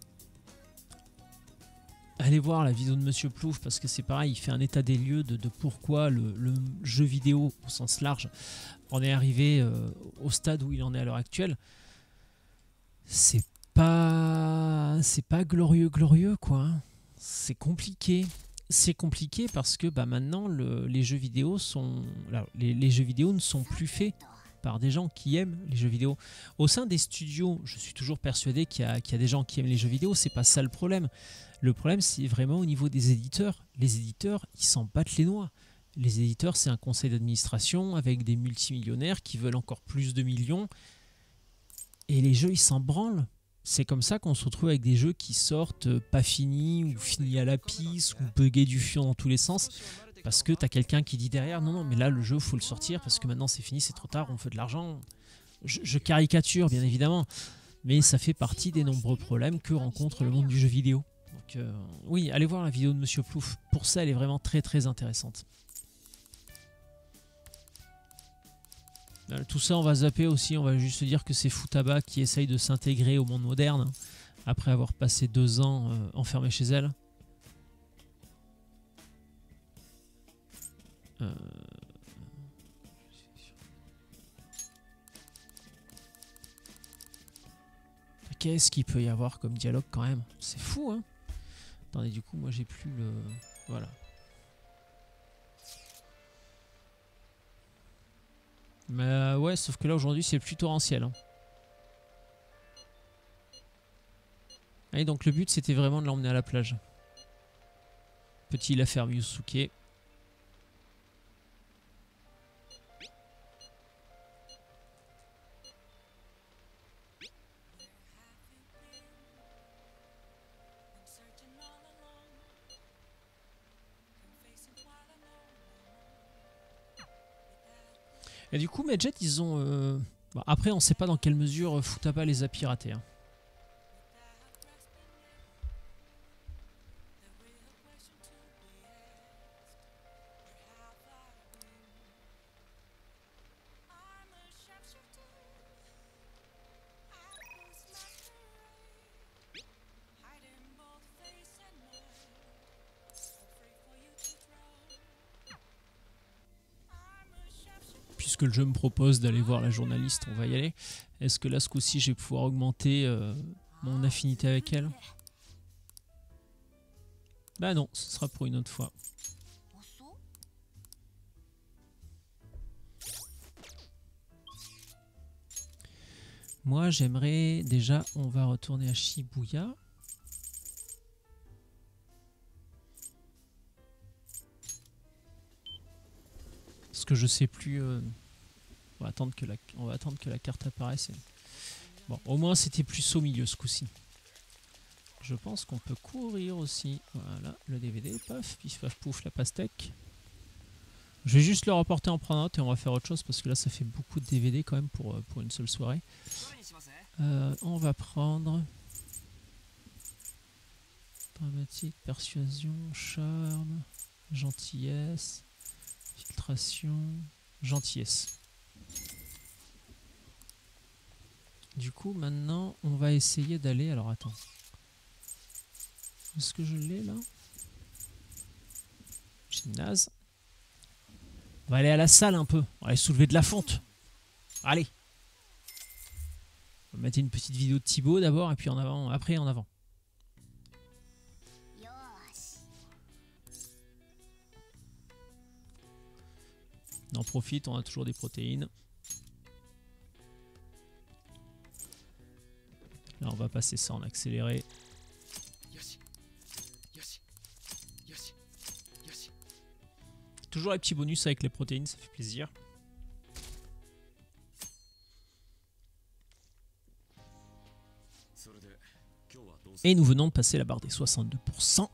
A: Allez voir la vidéo de Monsieur Plouf parce que c'est pareil, il fait un état des lieux de, de pourquoi le, le jeu vidéo au sens large en est arrivé euh, au stade où il en est à l'heure actuelle. C'est pas c'est pas glorieux glorieux quoi. Hein. C'est compliqué. C'est compliqué parce que bah, maintenant le, les jeux vidéo sont là, les, les jeux vidéo ne sont plus faits par des gens qui aiment les jeux vidéo. Au sein des studios, je suis toujours persuadé qu'il y a, qu'il y a des gens qui aiment les jeux vidéo, c'est pas ça le problème. Le problème, c'est vraiment au niveau des éditeurs. Les éditeurs, ils s'en battent les noix. Les éditeurs, c'est un conseil d'administration avec des multimillionnaires qui veulent encore plus de millions. Et les jeux, ils s'en branlent. C'est comme ça qu'on se retrouve avec des jeux qui sortent pas finis, ou finis à la pisse, ou buggés du fion dans tous les sens. Parce que tu as quelqu'un qui dit derrière, non, non, mais là, le jeu, faut le sortir, parce que maintenant, c'est fini, c'est trop tard, on veut de l'argent. Je, je caricature, bien évidemment. Mais ça fait partie des nombreux problèmes que rencontre le monde du jeu vidéo. Donc, euh, oui, allez voir la vidéo de Monsieur Plouf. Pour ça, elle est vraiment très, très intéressante. Euh, tout ça, on va zapper aussi. On va juste dire que c'est Futaba qui essaye de s'intégrer au monde moderne après avoir passé deux ans euh, enfermé chez elle. Euh... Qu'est-ce qu'il peut y avoir comme dialogue quand même? C'est fou, hein? Attendez, du coup, moi j'ai plus le... Voilà. Mais euh, ouais, sauf que là aujourd'hui c'est plus torrentiel. Hein. Et donc le but c'était vraiment de l'emmener à la plage. Petit la ferme Yusuke. Et du coup, Medjet, ils ont... Euh... Bon, après, on sait pas dans quelle mesure Futaba les a piratés. Hein. puisque le jeu me propose d'aller voir la journaliste, on va y aller. Est-ce que là, ce coup-ci, je vais pouvoir augmenter euh, mon affinité avec elle? Bah non, ce sera pour une autre fois. Moi, j'aimerais... Déjà, on va retourner à Shibuya. Parce que je sais plus... Euh... On va attendre que la, on va attendre que la carte apparaisse. Bon, au moins, c'était plus au milieu ce coup-ci. Je pense qu'on peut courir aussi. Voilà, le D V D. Paf, pif, paf, pouf, la pastèque. Je vais juste le reporter en prenant note et on va faire autre chose parce que là, ça fait beaucoup de D V D quand même pour, pour une seule soirée. Euh, on va prendre... Dramatique, persuasion, charme, gentillesse, filtration, gentillesse. Du coup, maintenant, on va essayer d'aller... Alors, attends. Est-ce que je l'ai, là? Gymnase. On va aller à la salle un peu. On va aller soulever de la fonte. Allez. On va mettre une petite vidéo de Thibaut d'abord, et puis en avant, après en avant. On en profite, on a toujours des protéines. Là, on va passer ça en accéléré. Toujours les petits bonus avec les protéines, ça fait plaisir. Et nous venons de passer la barre des soixante-deux pour cent.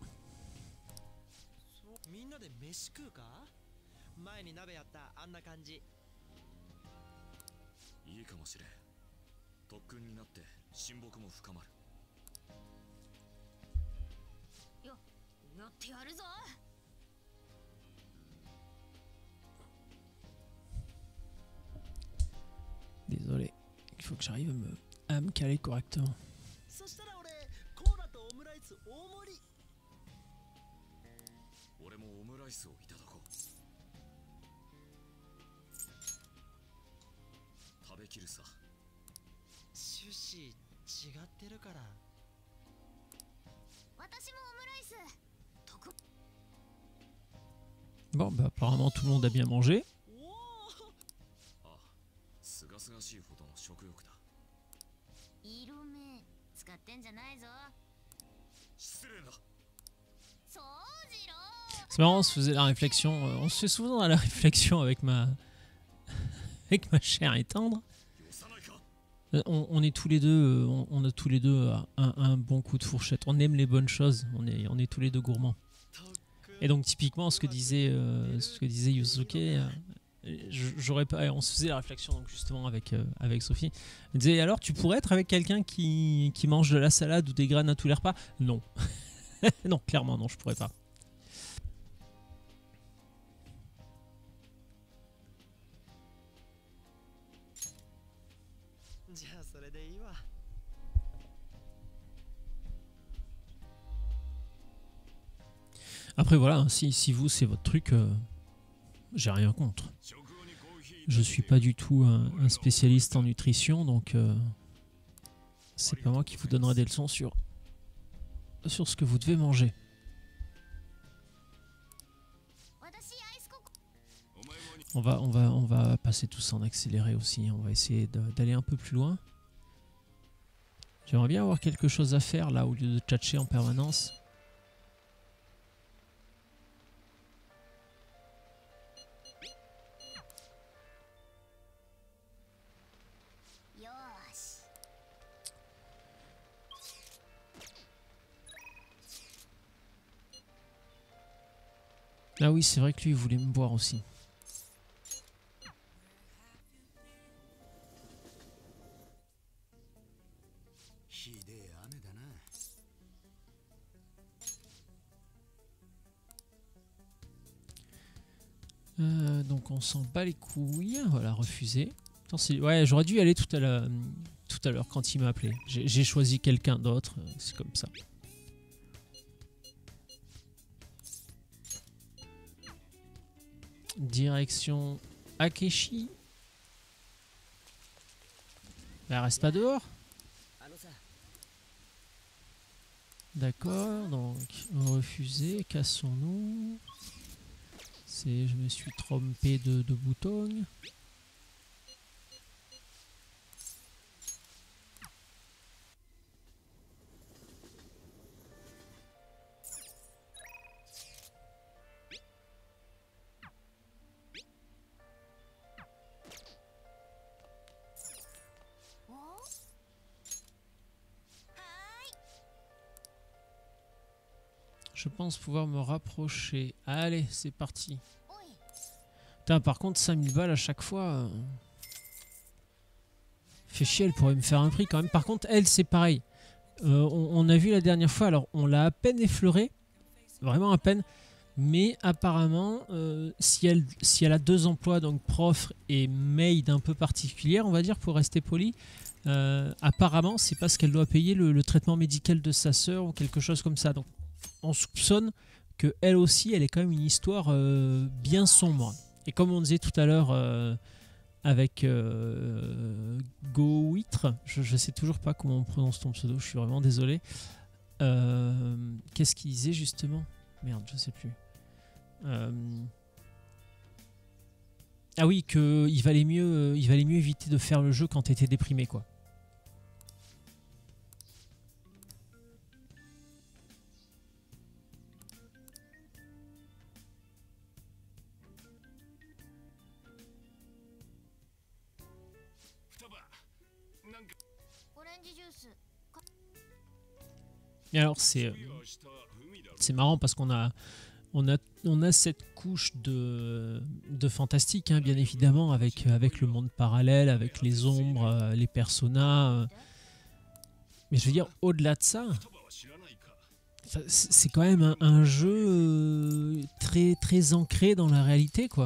A: Désolé, il faut que j'arrive à me, à me caler correctement. Bon, bah apparemment tout le monde a bien mangé. C'est marrant, on se faisait la réflexion, euh, on se fait souvent dans la réflexion avec ma avec ma chère et tendre. Euh, on, on est tous les deux, euh, on, on a tous les deux euh, un, un bon coup de fourchette. On aime les bonnes choses, on est, on est tous les deux gourmands. Et donc typiquement, ce que disait, euh, ce que disait Yusuke, euh, j'aurais pas, on se faisait la réflexion donc justement avec euh, avec Sophie. Elle disait alors tu pourrais être avec quelqu'un qui qui mange de la salade ou des graines à tous les repas? Non, non, clairement non, je pourrais pas. Après voilà, si, si vous c'est votre truc, euh, j'ai rien contre. Je suis pas du tout un, un spécialiste en nutrition, donc euh, c'est pas moi qui vous donnerai des leçons sur, sur ce que vous devez manger. On va, on va, on va passer tout ça en accéléré aussi, on va essayer d'aller un peu plus loin. J'aimerais bien avoir quelque chose à faire là au lieu de tchatcher en permanence. Ah oui, c'est vrai que lui, il voulait me boire aussi. Euh, donc on s'en bat les couilles. Voilà, refusé. Attends, ouais, j'aurais dû y aller tout à l'heure tout à l'heure quand il m'a appelé. J'ai choisi quelqu'un d'autre, c'est comme ça. Direction Akechi. Elle reste pas dehors. D'accord, donc refusé, cassons-nous. C'est, je me suis trompé de, de bouton. Je pense pouvoir me rapprocher. Allez, c'est parti. Putain, par contre, cinq mille balles à chaque fois. Euh... Fait chier, elle pourrait me faire un prix quand même. Par contre, elle, c'est pareil. Euh, on, on a vu la dernière fois, alors on l'a à peine effleuré. Vraiment à peine. Mais apparemment, euh, si, elle, si elle a deux emplois, donc prof et maid un peu particulière, on va dire, pour rester poli, euh, apparemment, c'est parce qu'elle doit payer le, le traitement médical de sa sœur ou quelque chose comme ça. Donc, on soupçonne que elle aussi, elle est quand même une histoire euh, bien sombre. Et comme on disait tout à l'heure euh, avec euh, Gowitre, je, je sais toujours pas comment on prononce ton pseudo, je suis vraiment désolé. Euh, Qu'est-ce qu'il disait justement? Merde, je sais plus. Euh, ah oui, que il valait mieux, il valait mieux éviter de faire le jeu quand t'étais déprimé, quoi. Et alors c'est euh, c'est marrant parce qu'on a on a on a cette couche de de fantastique, hein, bien évidemment, avec avec le monde parallèle, avec les ombres, euh, les personas. Euh, mais je veux dire, au-delà de ça, c'est quand même un, un jeu euh, très très ancré dans la réalité, quoi.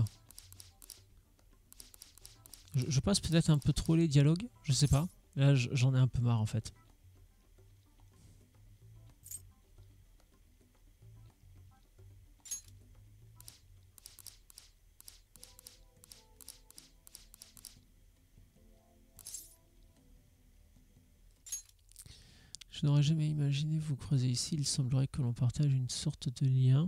A: Je, je passe peut-être un peu trop les dialogues, je sais pas. Là, j'en ai un peu marre en fait. Je n'aurais jamais imaginé vous croiser ici. Il semblerait que l'on partage une sorte de lien.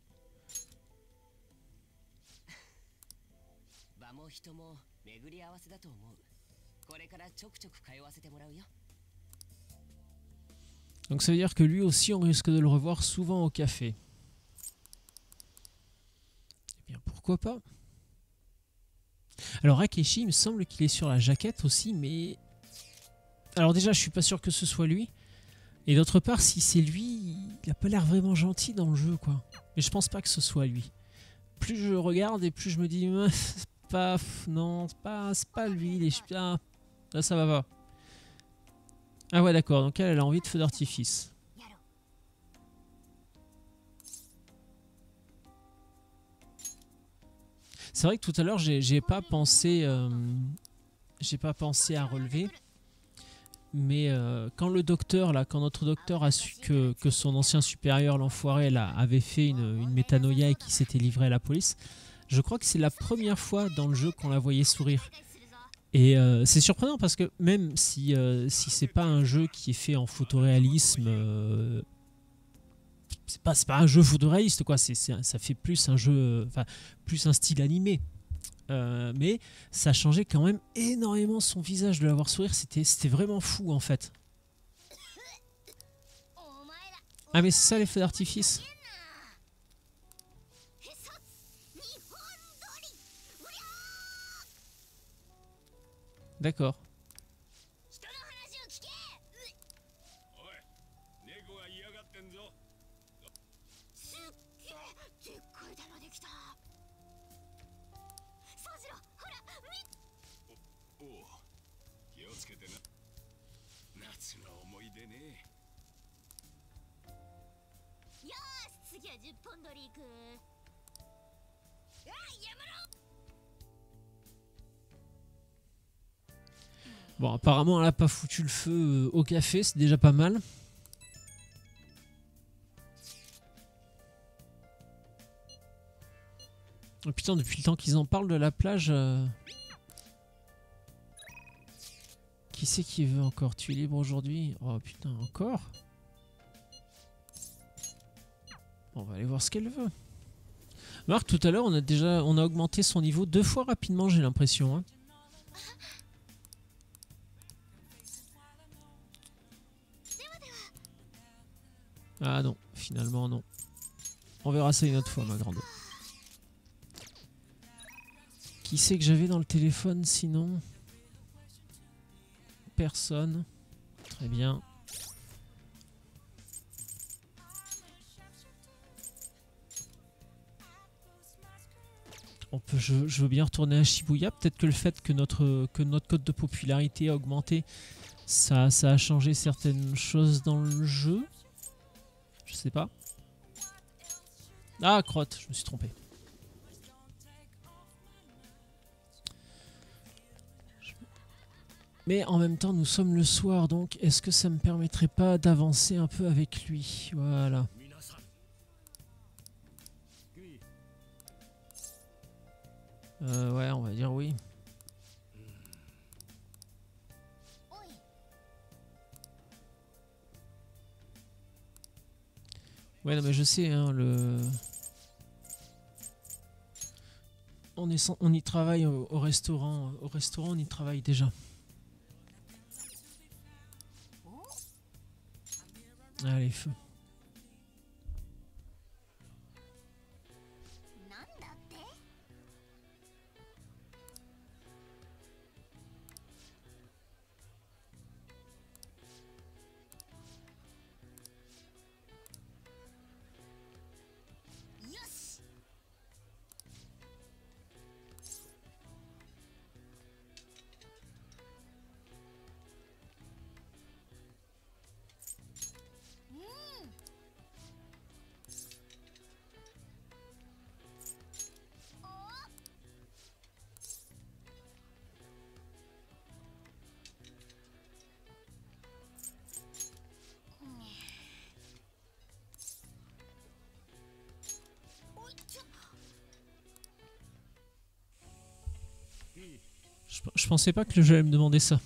A: Donc ça veut dire que lui aussi, on risque de le revoir souvent au café. Eh bien, pourquoi pas? Alors Akechi, il me semble qu'il est sur la jaquette aussi, mais... Alors déjà, je suis pas sûr que ce soit lui. Et d'autre part, si c'est lui, il a pas l'air vraiment gentil dans le jeu, quoi. Mais je pense pas que ce soit lui. Plus je regarde et plus je me dis, c'est pas, non, c'est pas, c'est pas lui. Les... Ah, là, ça va pas. Ah ouais, d'accord. Donc elle, elle a envie de feu d'artifice. C'est vrai que tout à l'heure, j'ai pas pensé, euh, j'ai pas pensé à relever. Mais euh, quand le docteur, là, quand notre docteur a su que, que son ancien supérieur, l'enfoiré, là, avait fait une, une métanoïa et qu'il s'était livré à la police, je crois que c'est la première fois dans le jeu qu'on la voyait sourire. Et euh, c'est surprenant parce que même si, euh, si c'est pas un jeu qui est fait en photoréalisme, euh, c'est pas, c'est pas un jeu photoréaliste, quoi. C'est, c'est, ça fait plus un jeu, enfin, plus un style animé. Euh, mais ça changeait quand même énormément son visage de l'avoir sourire, c'était vraiment fou en fait. Ah mais c'est ça les feux d'artifice. D'accord. Bon, apparemment elle a pas foutu le feu au café, c'est déjà pas mal. Oh putain, depuis le temps qu'ils en parlent de la plage... Euh... qui c'est qui veut encore? Tu es libre aujourd'hui? Oh putain, encore? On va aller voir ce qu'elle veut. Marc, tout à l'heure, on a déjà on a augmenté son niveau deux fois rapidement, j'ai l'impression. Hein. Ah non, finalement non. On verra ça une autre fois, ma grande. Qui c'est que j'avais dans le téléphone sinon? Personne. Très bien. On peut, je, je veux bien retourner à Shibuya. Peut-être que le fait que notre, que notre code de popularité a augmenté, ça, ça a changé certaines choses dans le jeu. Je sais pas. Ah, crotte, je me suis trompé. Mais en même temps, nous sommes le soir, donc est-ce que ça me permettrait pas d'avancer un peu avec lui? Voilà. Euh, ouais, on va dire oui. Ouais, non, mais je sais, hein, le... On, est sans... on y travaille au, au restaurant. Au restaurant, on y travaille déjà. Allez, feu. Je, je pensais pas que le jeu allait me demander ça.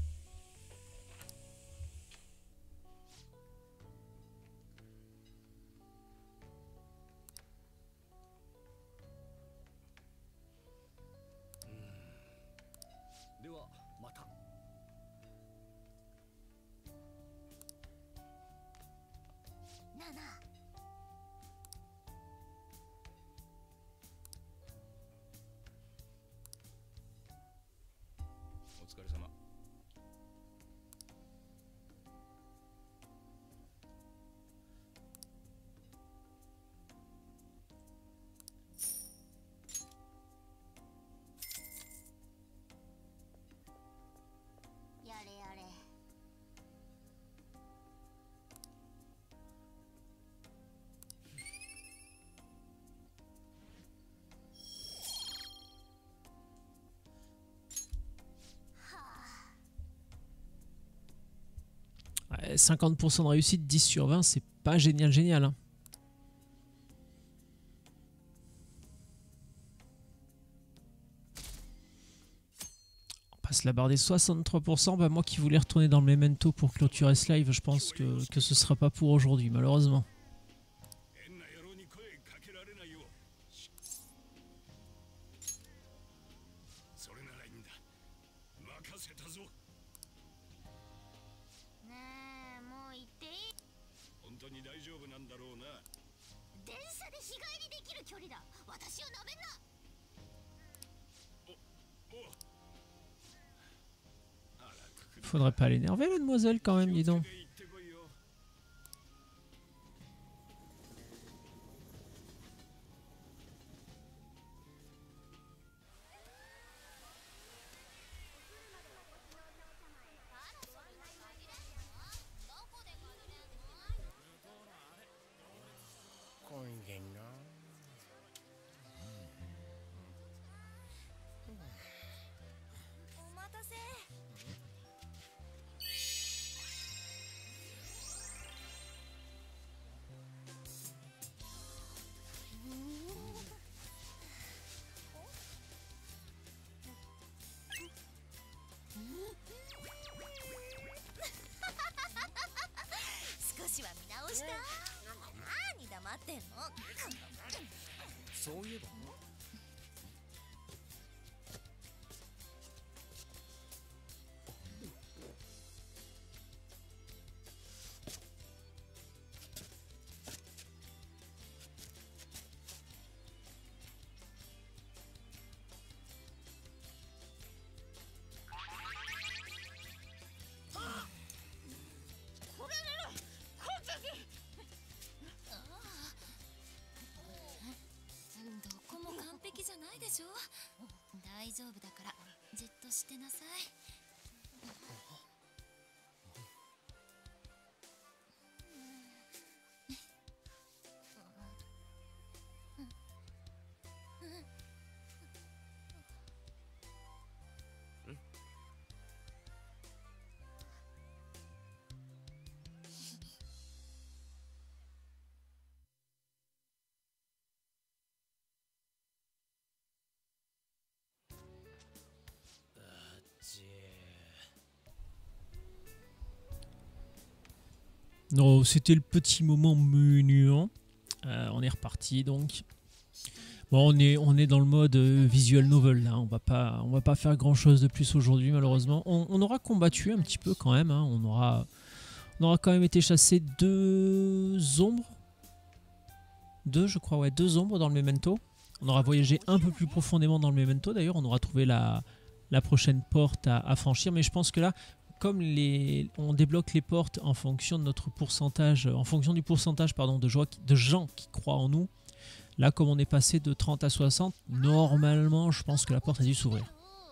A: Ouais, cinquante pour cent de réussite, dix sur vingt, c'est pas génial, génial. Hein. On passe la barre des soixante-trois pour cent. Bah, moi qui voulais retourner dans le Memento pour clôturer ce live, je pense que, que ce sera pas pour aujourd'hui, malheureusement. Faudrait pas l'énerver la demoiselle quand même, dis donc.
B: そういえば
C: どこも完璧じゃないでしょ。大丈夫だからじっとしてなさい。
A: Non, c'était le petit moment menu. Hein. Euh, on est reparti donc. Bon, on est, on est dans le mode euh, visual novel là. On va pas, on va pas faire grand chose de plus aujourd'hui malheureusement. On, on aura combattu un petit peu quand même. Hein. On aura, on aura quand même été chasser deux ombres. Deux, je crois, ouais, deux ombres dans le Memento. On aura voyagé un peu plus profondément dans le Memento. D'ailleurs, on aura trouvé la, la prochaine porte à, à franchir. Mais je pense que là, comme les, on débloque les portes en fonction de notre pourcentage, en fonction du pourcentage pardon, de, joie, de gens qui croient en nous, là, comme on est passé de trente à soixante, normalement, je pense que la porte a dû s'ouvrir.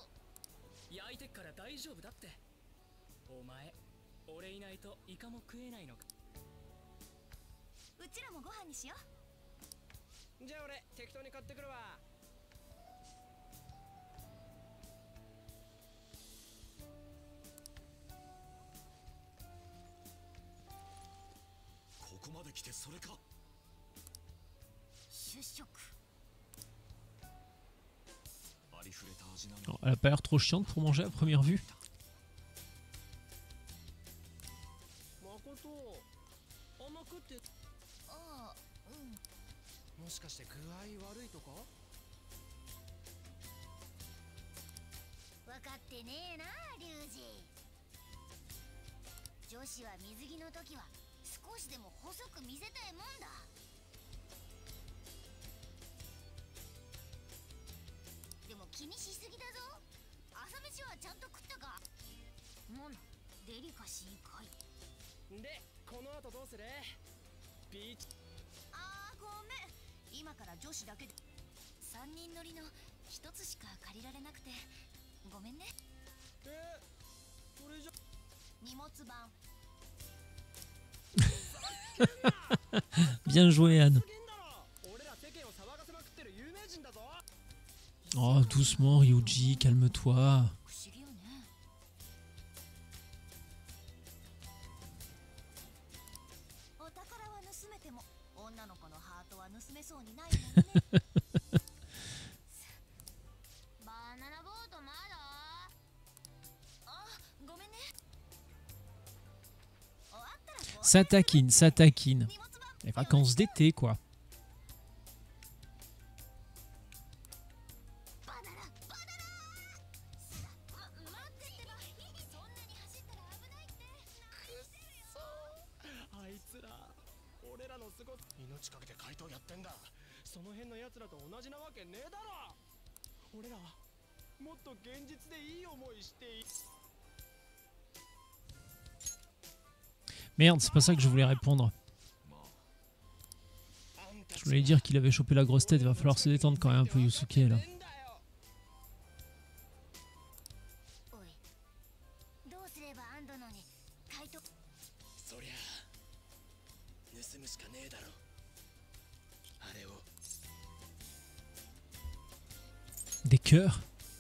A: Alors, elle a pas l'air trop chiante pour manger à première vue. Bien joué, Anne. Oh, doucement, Ryuji, calme-toi. Ça taquine, ça taquine. Les vacances d'été, quoi. Merde, c'est pas ça que je voulais répondre. Je voulais dire qu'il avait chopé la grosse tête, il va falloir se détendre quand même un peu, Yusuke, là. Des cœurs.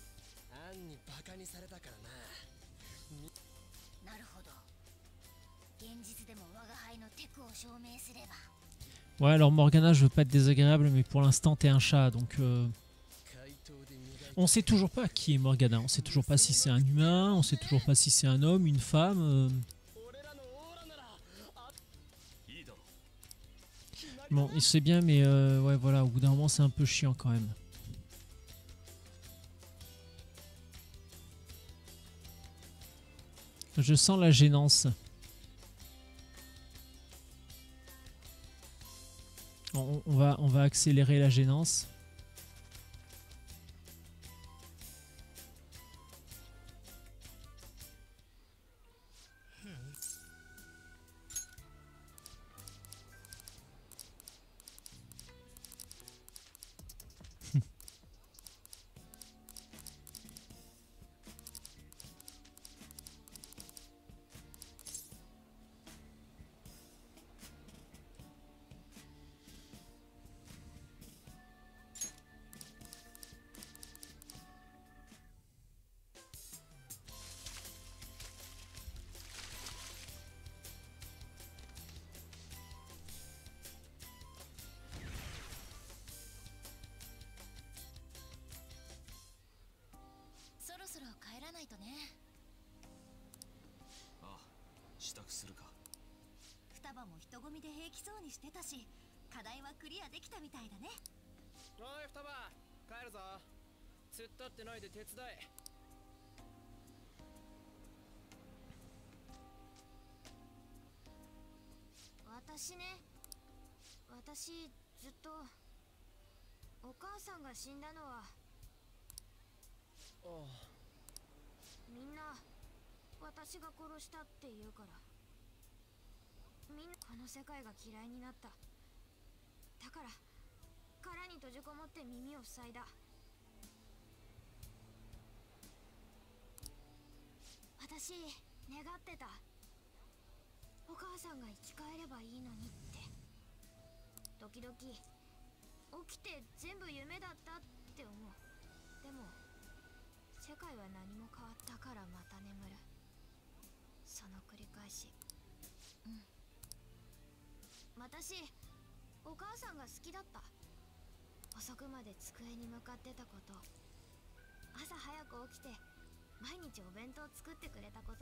A: Ouais, alors Morgana, je veux pas être désagréable, mais pour l'instant t'es un chat, donc euh... on sait toujours pas qui est Morgana, on sait toujours pas si c'est un humain, on sait toujours pas si c'est un homme, une femme. Euh... Bon, il sait bien, mais euh, ouais, voilà, au bout d'un moment, c'est un peu chiant quand même. Je sens la gênance. On, on va, on va accélérer la gênance.
B: ああ、支度するか。
C: 双葉も人混みで平気そうにしてたし、課題はクリアできたみたいだね。
D: おい双葉、帰るぞ。突っ立ってないで手伝え。
C: 私ね、私ずっとお母さんが死んだのは、
D: おう、
C: みんな私が殺したって言うから。みんなこの世界が嫌いになった。だから殻に閉じこもって耳を塞いだ。私願ってた。お母さんが生き返ればいいのにって。時々起きて全部夢だったって思う。でも世界は何も変わったからまた眠る。その繰り返し。うん。私お母さんが好きだった。遅くまで机に向かってたこと、朝早く起きて毎日お弁当作ってくれたこと、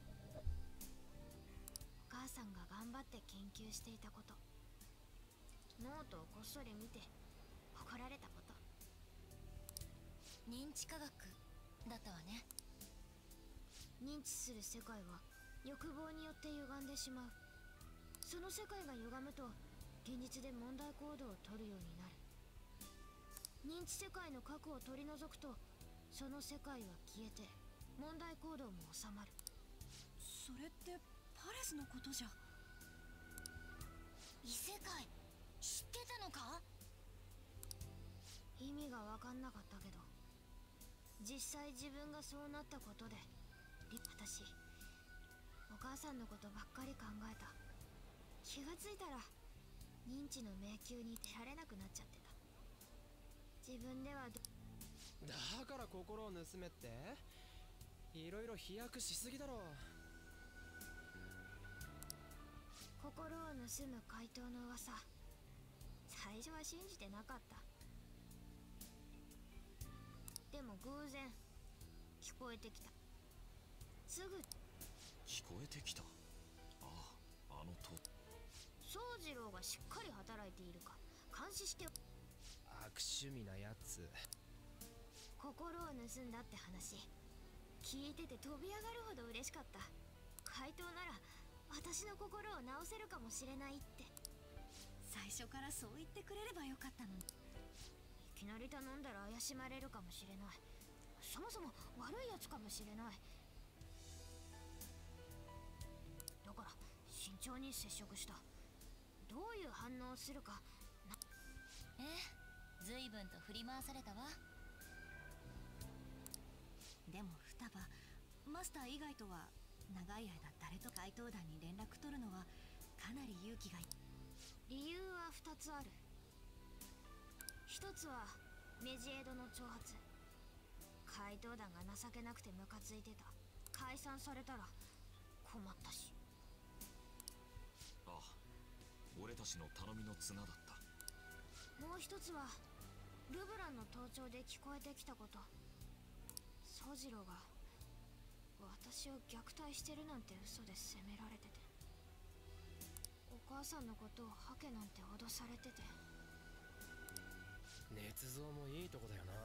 C: お母さんが頑張って研究していたこと、ノートをこっそり見て怒られたこと。認知科学だったわね。認知する世界は欲望によって歪んでしまう。その世界が歪むと現実で問題行動をとるようになる。認知世界の核を取り除くとその世界は消えて問題行動も収まる。
E: それってパレスのことじゃ。
C: 異世界知ってたのか？意味が分かんなかったけど、実際自分がそうなったことで私お母さんのことばっかり考えた。気がついたら認知の迷宮に出られなくなっちゃってた。自分ではど
D: だから心を盗めって？いろいろ飛躍しすぎだろ。
C: 心を盗む怪盗の噂、最初は信じてなかった。でも偶然聞こえてきた。すぐ
B: 聞こえてきた。ああ、あのと
C: 宗次郎がしっかり働いているか監視して。
D: 悪趣味なやつ。
C: 心を盗んだって話聞いてて飛び上がるほど嬉しかった。怪盗なら私の心を直せるかもしれないって。
E: 最初からそう言ってくれればよかったのに。
C: いきなり頼んだら怪しまれるかもしれない。そもそも悪いやつかもしれない。だから慎重に接触した。どういう反応をするかな。
E: ええ、随分と振り回されたわ。でも双葉、マスター以外とは長い間誰と怪盗団に連絡取るのはかなり勇気がいる。
C: 理由はふたつある。ひとつはメジエドの挑発。怪盗団が情けなくてムカついてた。解散されたら困ったし。
B: ああ、俺たちの頼みの綱だった。
C: もう一つはルブランの盗聴で聞こえてきたこと。宗次郎が私を虐待してるなんて嘘で責められてて、お母さんのことをハケなんて脅されてて。
D: 捏造もいいとこだよな。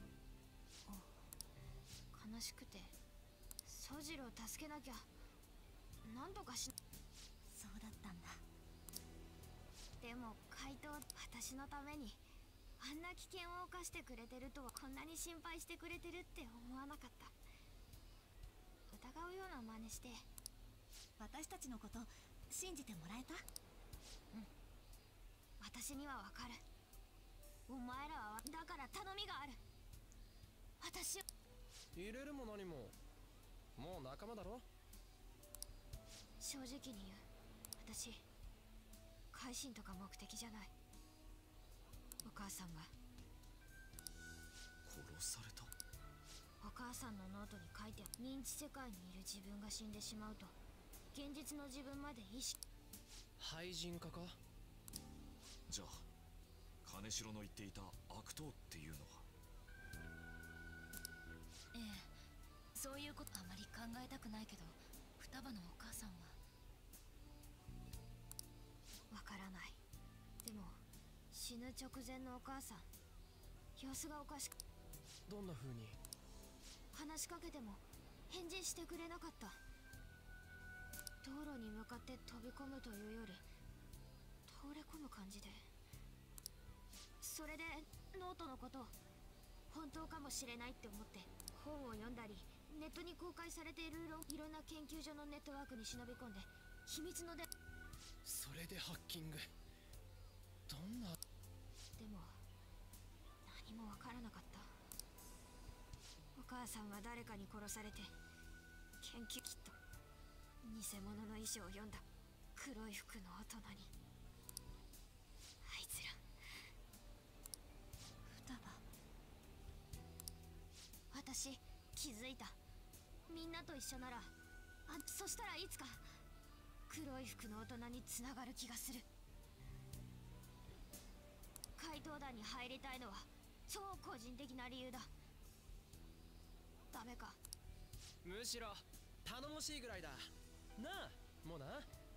C: 悲しくてソジルを助けなきゃ。なんとかし。
E: そうだったんだ。
C: でも怪盗、私のためにあんな危険を冒してくれてるとは、こんなに心配してくれてるって思わなかった。疑うような真似して。
E: 私たちのこと信じてもらえた？
C: うん、私にはわかる。お前らはだから頼みがある。私を
D: 入れるも何ももう仲間だろ。
C: 正直に言う、私改心とか目的じゃない。お母さんが
B: 殺された。
C: お母さんのノートに書いてある。認知世界にいる自分が死んでしまうと現実の自分まで意識。
D: 廃人化か。
B: じゃあ金城の言っていた悪党っていうのは。
E: ええ、そういうことあまり考えたくないけど、双葉のお母さんは。
C: わからない。でも死ぬ直前のお母さん、様子がおかしく。
D: どんな風に？
C: 話しかけても返事してくれなかった。道路に向かって飛び込むというより倒れ込む感じで。それでノートのこと本当かもしれないって思って本を読んだり、ネットに公開されているいろんな研究所のネットワークに忍び込んで秘密ので。
D: それでハッキング。どんな。
C: でも何もわからなかった。お母さんは誰かに殺されて、研究きっと偽物の遺書を読んだ黒い服の大人に。あいつら。
E: 双葉。
C: 私気づいた。みんなと一緒なら、あ、そしたらいつか黒い服の大人につながる気がする。怪盗団に入りたいのは超個人的な理由だ。ダメか。
D: むしろ頼もしいぐらいだなあ。もうな。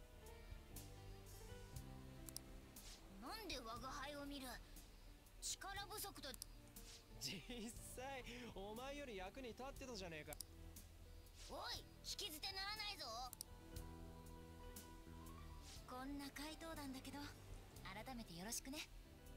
C: なんで我が輩を見る。力不足と。
D: 実際お前より役に立ってたじゃねえか。
C: おい、引き捨てならないぞ。
E: こんな怪盗団だけど改めてよろしくね。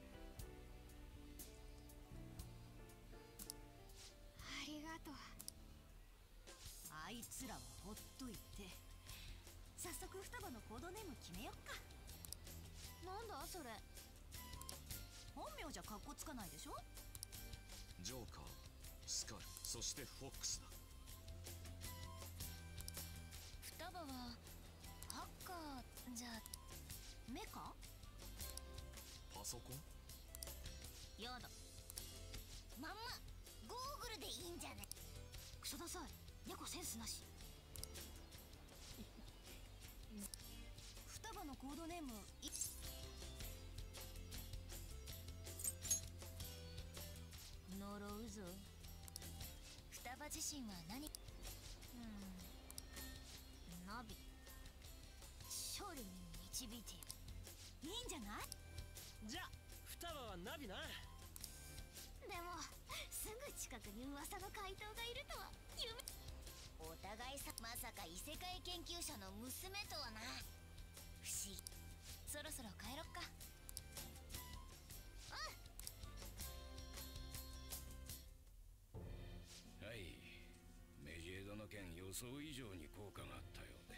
C: ありがとう。
E: あいつらはほっといて、早速双葉のコードネーム決めよっか。
C: なんだそれ。
E: 本名じゃカッコつかないでしょ。
B: ジョーカー、スカル、そしてフォックスだ。
E: 双葉はハッカーじゃメカ？
B: パソコン？
C: やだ。まんまゴーグルでいいんじゃね。クソダサい。猫センスなし。
E: 双葉のコードネームい。
C: 呪うぞ。
E: 双葉自身は何？
C: うん、ナビ。勝利に導いている。
E: いいんじゃない？
D: じゃあ双葉はナビな。
C: でもすぐ近くに噂の怪盗がいるとは夢。お互いさ、まさか異世界研究者の娘とはな。不思議。
E: そろそろ帰ろっか。
F: はい、メジエドの件予想以上に効果があったようで、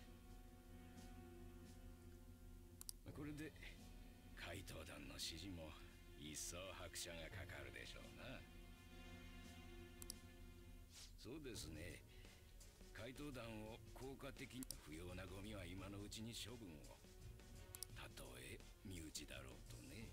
F: これで怪盗団の指示も一層拍車がかかるでしょうな。そうですね、怪盗団を効果的に不要なゴミは今のうちに処分を。たとえ身内だろうとね。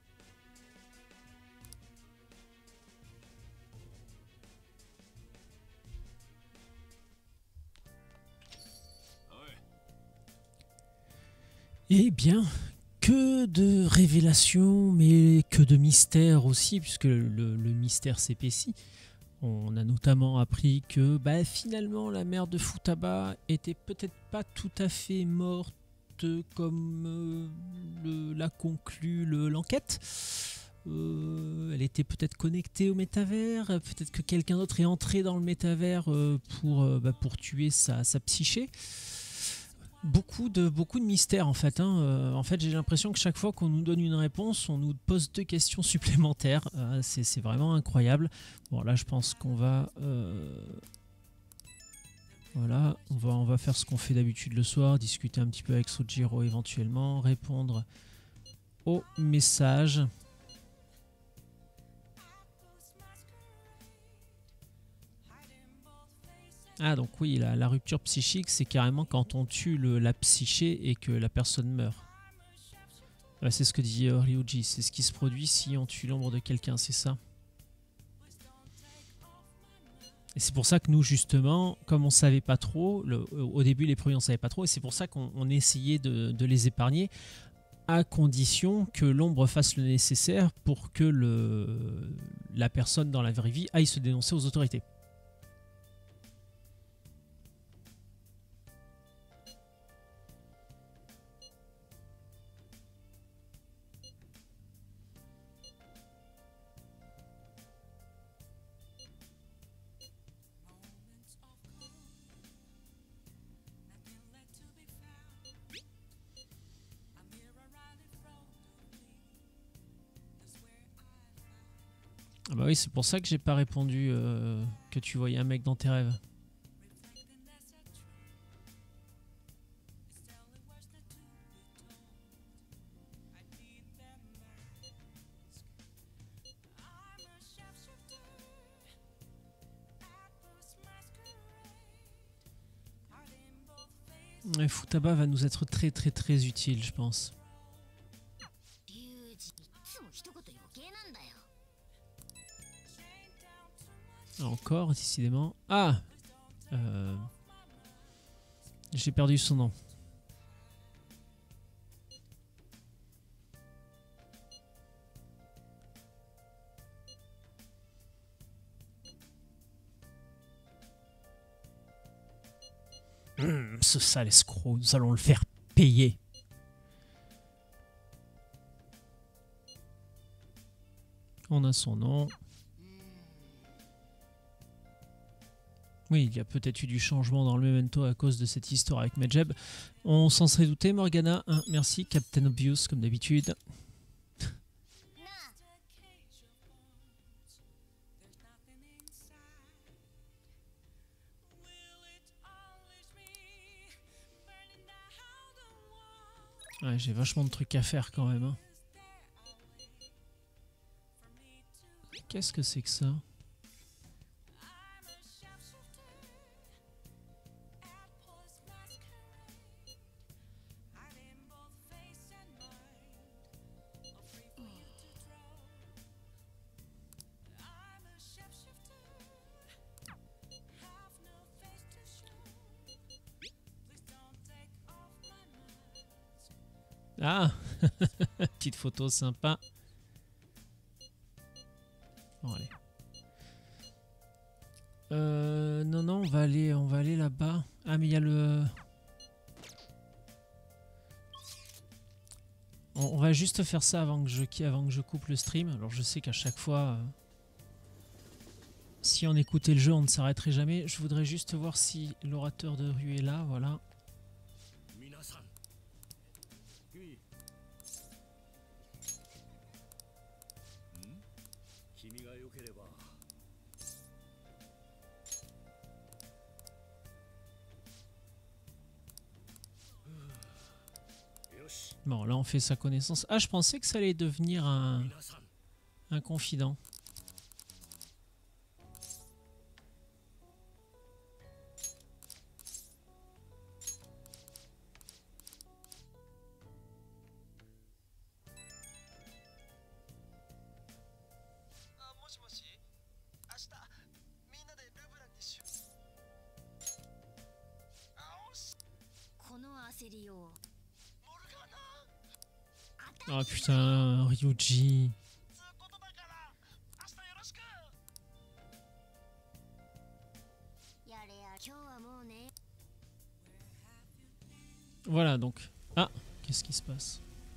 A: Eh bien, que de révélations, mais que de mystères aussi, puisque le, le, le mystère s'épaissit. On a notamment appris que bah, finalement la mère de Futaba était peut-être pas tout à fait morte euh, comme euh, le- l'a conclu le- l'enquête. Euh, elle était peut-être connectée au métavers, euh, peut-être que quelqu'un d'autre est entré dans le métavers euh, pour, euh, bah, pour tuer sa, sa psyché. Beaucoup de, beaucoup de mystères en fait. Hein. Euh, en fait, j'ai l'impression que chaque fois qu'on nous donne une réponse, on nous pose deux questions supplémentaires. Euh, c'est, c'est vraiment incroyable. Bon, là, je pense qu'on va... Euh, voilà, on va, on va faire ce qu'on fait d'habitude le soir, discuter un petit peu avec Sojiro éventuellement, répondre aux messages. Ah donc oui, la, la rupture psychique, c'est carrément quand on tue le, la psyché et que la personne meurt. Ouais, c'est ce que dit euh, Ryuji, c'est ce qui se produit si on tue l'ombre de quelqu'un, c'est ça. Et c'est pour ça que nous, justement, comme on savait pas trop, le, au début les premiers on savait pas trop, et c'est pour ça qu'on on essayait de, de les épargner, à condition que l'ombre fasse le nécessaire pour que le, la personne dans la vraie vie aille se dénoncer aux autorités. Ah bah oui, c'est pour ça que j'ai pas répondu euh, que tu voyais un mec dans tes rêves. Ouais, Futaba va nous être très très très utile, je pense. Encore, décidément. Ah euh, j'ai perdu son nom. Mmh, ce sale escroc, nous allons le faire payer. On a son nom. Oui, il y a peut-être eu du changement dans le memento à cause de cette histoire avec Medjeb. On s'en serait douté, Morgana. Hein, merci, Captain Obvious, comme d'habitude. Ouais, j'ai vachement de trucs à faire quand même. Hein. Qu'est-ce que c'est que ça ? Ah, petite photo sympa. Bon, allez. Euh, non, non, on va aller, on va aller là-bas. Ah, mais il y a le... On, on va juste faire ça avant que je, avant que je coupe le stream. Alors, je sais qu'à chaque fois, euh, si on écoutait le jeu, on ne s'arrêterait jamais. Je voudrais juste voir si l'orateur de rue est là, voilà. Bon, là on fait sa connaissance. Ah, je pensais que ça allait devenir un, un confident. Oh putain, Ryuji. Voilà, donc Ah, qu'est-ce qui se passe?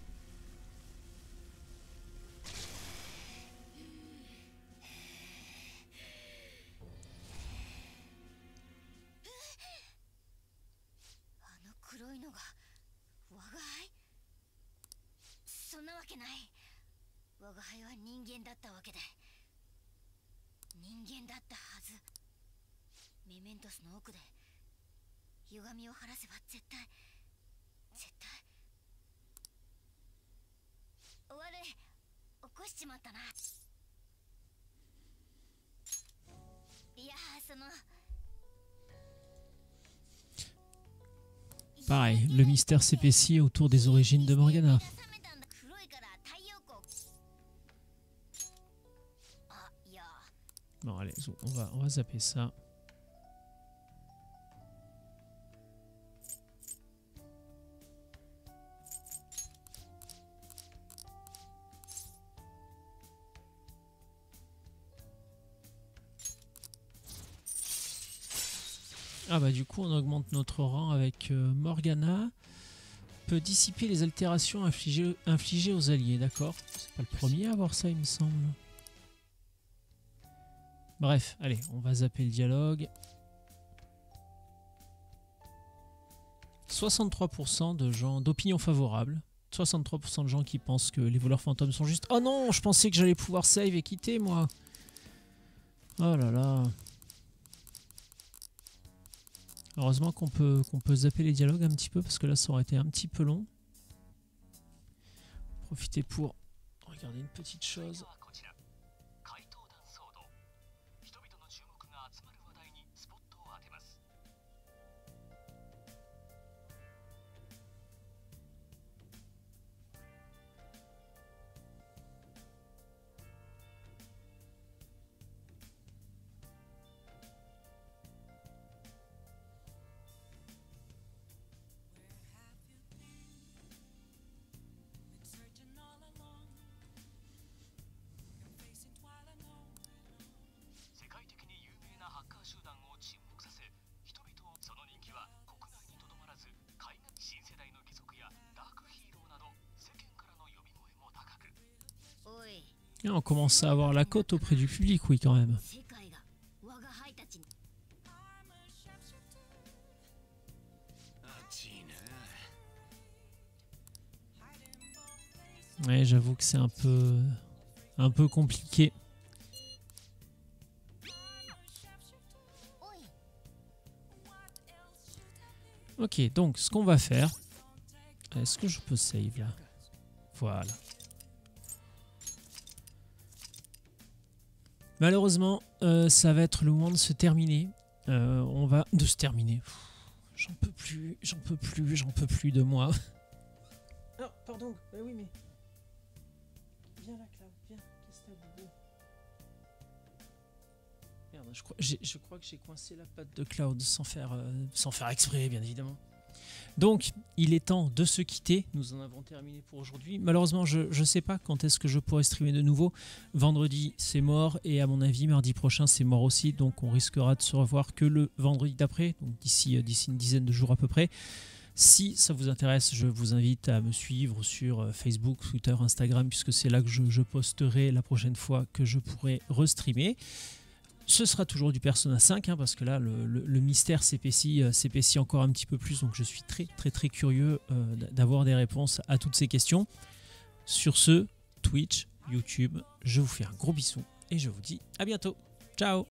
A: Pareil, le mystère s'épaissit autour des origines de Morgana. Bon allez, on va, on va zapper ça. Ah bah du coup on augmente notre rang avec euh, Morgana. Peut dissiper les altérations infligées, infligées aux alliés, d'accord. C'est pas le premier à avoir ça il me semble. Bref, allez, on va zapper le dialogue. soixante-trois pour cent de gens d'opinion favorable. soixante-trois pour cent de gens qui pensent que les voleurs fantômes sont juste... Oh non, je pensais que j'allais pouvoir save et quitter moi. Oh là là. Heureusement qu'on peut, qu'on peut zapper les dialogues un petit peu parce que là ça aurait été un petit peu long. Profitez pour regarder une petite chose. Et on commence à avoir la cote auprès du public, oui, quand même. Ouais, j'avoue que c'est un peu, un peu compliqué. Ok, donc ce qu'on va faire... Est-ce que je peux save là? Voilà. Malheureusement, euh, ça va être le moment de se terminer. Euh, on va... De se terminer. J'en peux plus, j'en peux plus, j'en peux plus de moi. Ah, pardon. Euh, oui, mais... Viens là, Cloud, viens. Qu'est-ce que t'as, boubou? Merde, je crois, je crois que j'ai coincé la patte de Cloud sans faire, euh, sans faire exprès, bien évidemment. Donc, il est temps de se quitter. Nous en avons terminé pour aujourd'hui. Malheureusement, je ne sais pas quand est-ce que je pourrai streamer de nouveau. Vendredi, c'est mort. Et à mon avis, mardi prochain, c'est mort aussi. Donc, on risquera de se revoir que le vendredi d'après. Donc, d'ici d'ici une dizaine de jours à peu près. Si ça vous intéresse, je vous invite à me suivre sur Facebook, Twitter, Instagram, puisque c'est là que je, je posterai la prochaine fois que je pourrai restreamer. Ce sera toujours du Persona cinq, hein, parce que là, le, le, le mystère s'épaissit euh, s'épaissit encore un petit peu plus. Donc, je suis très, très, très curieux euh, d'avoir des réponses à toutes ces questions. Sur ce, Twitch, YouTube, je vous fais un gros bisou et je vous dis à bientôt. Ciao!